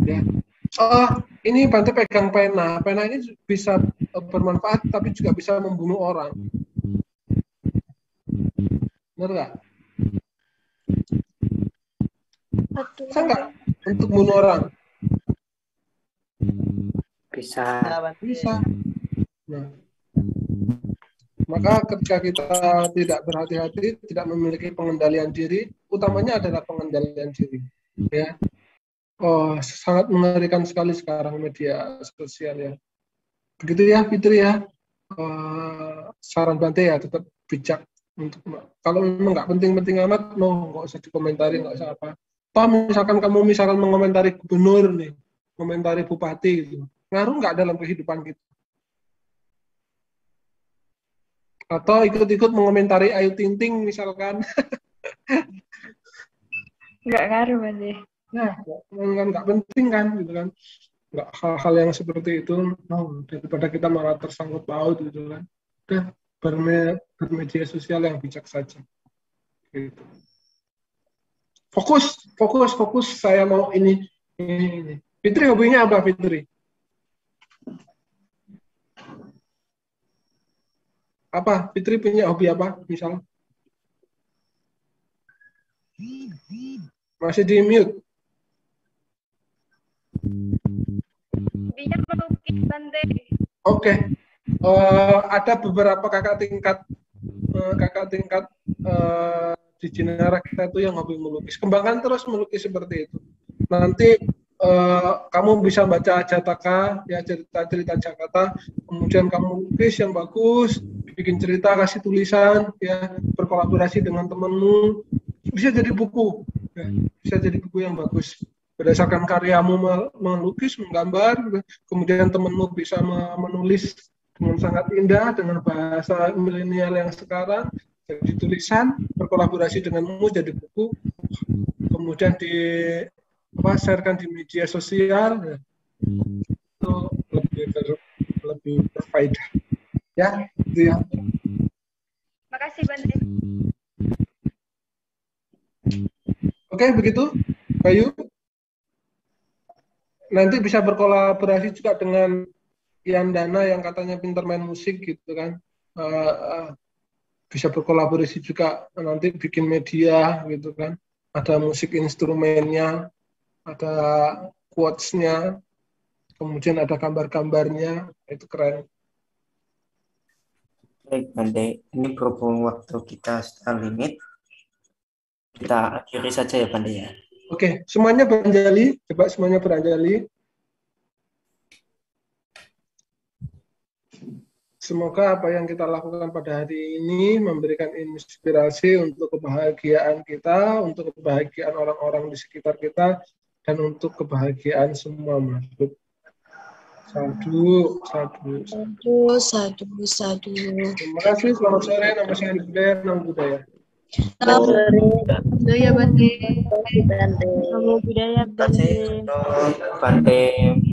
Ini Bante pegang pena ini bisa bermanfaat tapi juga bisa membunuh orang, benar nggak? Bisa nggak untuk membunuh orang? Bisa. Nah, maka ketika kita tidak berhati-hati, tidak memiliki pengendalian diri, utamanya adalah pengendalian diri. Ya, sangat mengerikan sekali sekarang media sosial ya. Begitu ya, Fitri ya. Saran Bante ya tetap bijak untuk kalau memang nggak penting-penting amat, nggak usah dikomentari, nggak usah apa. Toh misalkan kamu mengomentari gubernur nih, komentari bupati gitu, ngaruh nggak dalam kehidupan kita? Atau ikut-ikut mengomentari Ayu Ting Ting misalkan. Nggak ngaruh, Bante. Nah, nggak penting kan, gitu kan. Nggak hal-hal yang seperti itu, daripada kita malah tersangkut paut gitu kan. Udah, bermedia sosial yang bijak saja. Gitu. Fokus, saya mau ini. Fitri hobinya apa, Fitri? Apa? Fitri punya hobi apa? Misal? Masih di mute. Hobinya melukis, Bante. Oke. Ada beberapa kakak tingkat di Jinara kita itu yang hobi melukis. Kembangkan terus melukis seperti itu. Nanti kamu bisa baca Jataka, ya cerita-cerita Jakarta, kemudian kamu lukis yang bagus, bikin cerita, kasih tulisan, ya berkolaborasi dengan temenmu, bisa jadi buku, ya, bisa jadi buku yang bagus. Berdasarkan karyamu melukis, menggambar, kemudian temenmu bisa menulis dengan sangat indah, dengan bahasa milenial yang sekarang, jadi tulisan, berkolaborasi denganmu jadi buku, kemudian sharekan di media sosial, ya. Itu lebih berfaedah. Ya, itu ya. Makasih, Bante. Oke, begitu, Bayu. Nanti bisa berkolaborasi juga dengan Yandana yang katanya pintar main musik gitu kan. Bisa berkolaborasi juga nanti bikin media gitu kan. Ada musik instrumennya, ada quotes-nya, kemudian ada gambar-gambarnya, itu keren. Baik, Bante. Ini berhubung waktu kita sudah limit, kita akhiri saja ya, Bante ya. Oke, semuanya beranjali, coba semuanya beranjali. Semoga apa yang kita lakukan pada hari ini memberikan inspirasi untuk kebahagiaan kita, untuk kebahagiaan orang-orang di sekitar kita, dan untuk kebahagiaan semua makhluk. Sadu. Terima kasih, selamat sore, nama saya Budaya, nama budaya. Budaya, Bante. Budaya, Bante. Bante.